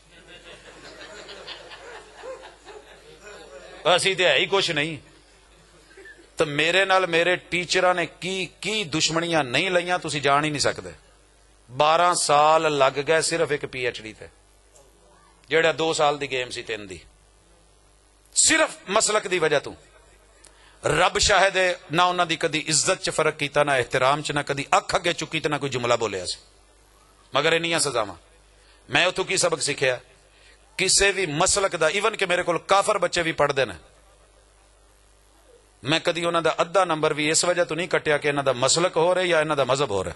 اسی تے ہے ہی کچھ نہیں. تو میرے نال میرے ٹیچراں نے کی دشمنیاں نہیں لئیاں تسی جان ہی نہیں سکتے. 12 سال لگ گئے صرف ایک پی ایچ ڈی تے، جیڑا 2 سال دی گیم سی 3 دی، صرف مسلک دی وجہ تو. رب شاہد ہے نہ انہاں دی کدی عزت چ فرق کیتا، نہ احترام چ، نہ کدی اکھ اگے چکی تے نہ کوئی جملہ بولیا سی، مگر انیاں سزاواں. میں اتوں کی سبق سیکھیا کسے بھی مسلک دا، ایون کہ میرے کول کافر بچے بھی پڑھ دے نا، میں کدی انہاں دا ادھا نمبر بھی اس وجہ تو نہیں کٹیا کہ انہاں دا مسلک ہو رہا یا انہاں دا مذہب ہو رہا،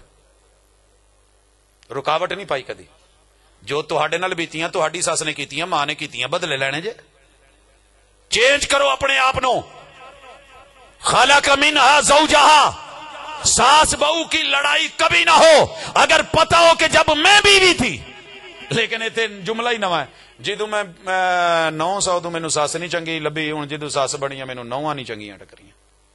رکاوٹ نہیں پائی کدی. جو تہاڈے نال بیتیاں تہاڈی ساس نے کیتیاں، ماں نے کیتیاں، بدلے لینے جے. چینج کرو اپنے آپ نو. خلق منہا زوجہا، ساس بہو کی لڑائی کبھی نہ ہو اگر پتہ ہو کہ جب میں بیوی تھی. لیکن اتنے جملہ ہی نواں ہے، جدو میں 900 تو مینوں ساس نہیں چنگی لبھی، ہوں جدو ساس بنی مینوں 9 نہیں چنگیاں ٹکریاں.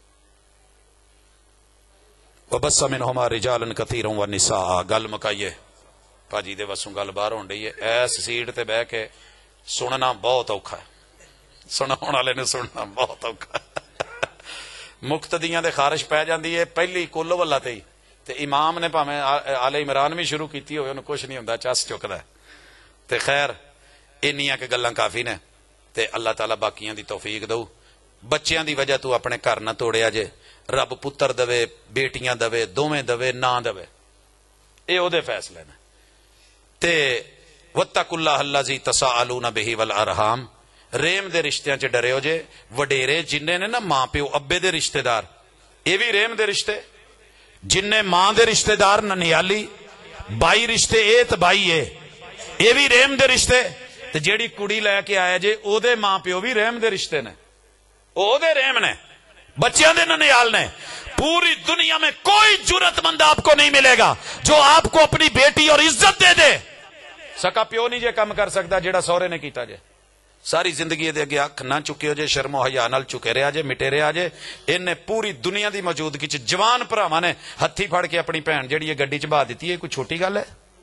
وبث منہما رجالا کثیرا ونساء. گل مکائیے پاجی دے وسوں گل باہر ہون ڈئی ہے. ایس سیٹ تے بہ کے سننا بہت اوکھا ہے، سناون والے نے سننا بہت اوکھا ہے. مقتدیاں دے خارش پی جاندی ہے پہلی کل ولا تے ہی، تے امام نے بھاویں آل عمران بھی شروع کیتی ہوئے انہوں کچھ نہیں ہوندا، چس چکدا ہے. تے خیر انیاں کہ گلاں کافی نے، تے اللہ تعالیٰ باقیاں دی توفیق دو. بچیاں دی وجہ تو اپنے گھر نہ توڑیا جے. رب پتر دوے، بیٹیاں دوے، دوویں دوے، نہ دوے، اے او دے فیصلے نے. تے واتقوا اللہ الذی تساءلون بہ والارحام. ریم دے رشتیاں چ ڈرے ہو جے. وڈیرے جننے نے نا ماں پیو ابے دے رشتہ دار، اے بھی ریم دے رشتے. جننے ماں دے رشتہ دار ننیالی بائی رشتے، اے تے بائی اے بھی ریم دے رشتے. تے جیڑی کڑی لے کے آیا جے او دے ماں پیو بھی ریم دے رشتے نے، او دے ریم نے، بچیاں دے ننیال نے. پوری دنیا میں کوئی جرت مند آپ کو نہیں ملے گا جو آپ کو اپنی بیٹی اور عزت دے دے. سکا پیو نہیں جے کم کر سکتا جیڑا سورے نے کیتا جے. ساری زندگی دے اگے اکھ نہ چکے ہو جے، شرم و حیا نال چکے رہا جے، مٹے رہا جے. انہیں پوری دنیا دی موجودگی چ جوان بھراواں نے ہتھی پھڑ کے اپنی بہن جیڑی ہے گڈی چ بہا دتی ہے. کوئی چھوٹی گل ہے؟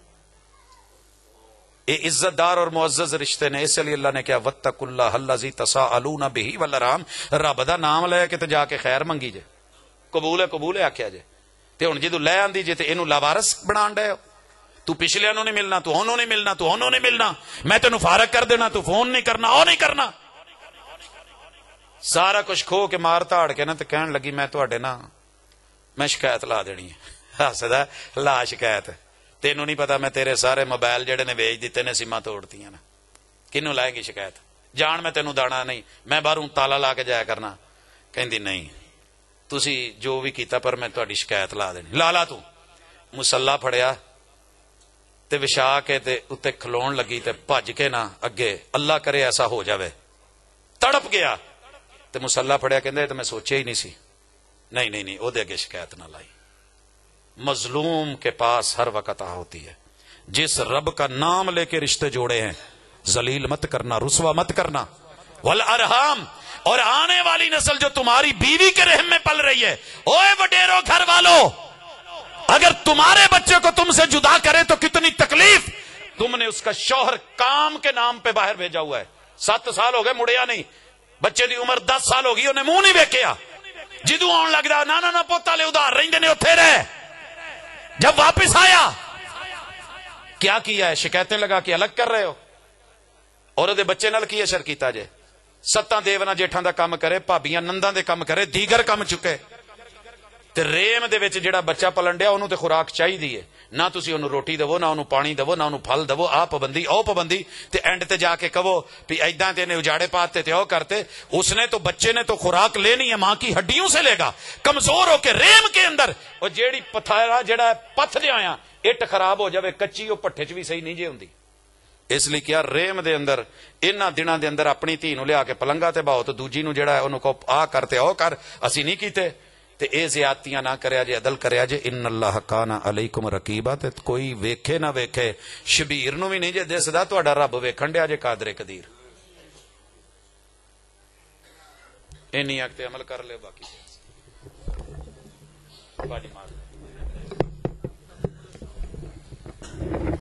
یہ عزت دار اور معزز رشتے نے. اس لیے اللہ نے کہا واتقوا اللہ الذی تساءلون بہ والارحام. رب دا نام لے کے تے جا کے خیر منگی جے، قبول ہے قبول ہے آکھیا جے. تے ہن جدوں لے آندی جے تے اینوں لاوارث بنان ڈے ہو. تو پچھلے انہوں نہیں ملنا، تو انہوں نہیں ملنا، تو انہوں نہیں ملنا، میں تینوں فارغ کر دینا، تو فون نہیں کرنا، او نہیں کرنا. سارا کچھ کھو کے مار تاڑ کے نا تے کہن لگی میں تواڈے نا میں شکایت لا دینی ہے. ہسدا لا شکایت. تینوں نہیں پتا میں تیرے سارے موبائل جڑے نے بیچ دیتے نے، سیما توڑتیاں نا. کنوں لائے گی شکایت؟ جان میں تینوں دانا نہیں، میں باہروں تالا لا کے جایا کرنا. کہندی نہیں تسی جو بھی کیتا پر میں تہاڈی شکایت لا دینی. لا تو مسلح پھڑیا تے وشا کے تے اتے کھلون لگی تے بھج کے نہ اگے، اللہ کرے ایسا ہو جاوے. تڑپ گیا تے مسلح پھڑیا، کہندے تے میں سوچیا ہی نہیں سی. نہیں نہیں نہیں، او دے اگے شکایت نہ لائی. مظلوم کے پاس ہر وقت ہوتی ہے. جس رب کا نام لے کے رشتے جوڑے ہیں ذلیل مت کرنا، رسوا مت کرنا. والارحام، اور آنے والی نسل جو تمہاری بیوی کے رحم میں پل رہی ہے. اوے وڈیرو گھر والو، اگر تمہارے بچے کو تم سے جدا کرے تو کتنی تکلیف. تم نے اس کا شوہر کام کے نام پہ باہر بھیجا ہوا ہے، 7 سال ہو گئے مڑیا نہیں، بچے دی عمر 10 سال ہو گئی، انہیں منہ نہیں ویکھیا. جدو آن لگتا نہ پوتا لے ادھار رہندے نے اتھے رہ. جب واپس آیا کیا کیا ہے؟ شکایتیں لگا کے الگ کر رہے ہو. اور دے بچے نال کی اشر کیتا جے؟ 7 دیونا جیٹھاں دا کام کرے، بھابیاں ننداں دے کام کرے، دیگر کام چکے. تے ریم دے وچ جڑا بچہ پلن ڈیا انہوں تے خوراک چاہی دی ہے، نہ تسی انہوں روٹی دو، نہ انہوں پانی دو، نہ انہوں پھل دو. آ پابندی او پابندی، تے اینڈ تے جا کے کہو بھی ایداں تے نے اجاڑے پاتے تے او کرتے. اس نے تو بچے نے تو خوراک لینی ہے، ماں کی ہڈیوں سے لے گا، کمزور ہو کے ریم کے اندر. اور جیڑی پتھرا جڑا پتھ دے آیا اٹ خراب ہو جاوے کچی، او پٹھے چ بھی صحیح نہیں جے ہوندی. اس لیے کیا ریم دے اندر انہاں دناں دے اندر اپنی دھی نو لیا کے پلنگا تے باؤ تو دوجی نو جڑا ہے انہوں کو آ کرتے او کر، اسی نہیں کیتے. تے اے زیادتیاں نہ کریا جے، عدل کریا جے. ان اللہ کان علیکم رقیبا، تے کوئی ویکھے نہ ویکھے، شبیر نو بھی نہیں جے دسدا تہاڈا رب ویکھن ڈیا جے قادر قدیر. اینی اک تے عمل کر لے، باقی باجی مار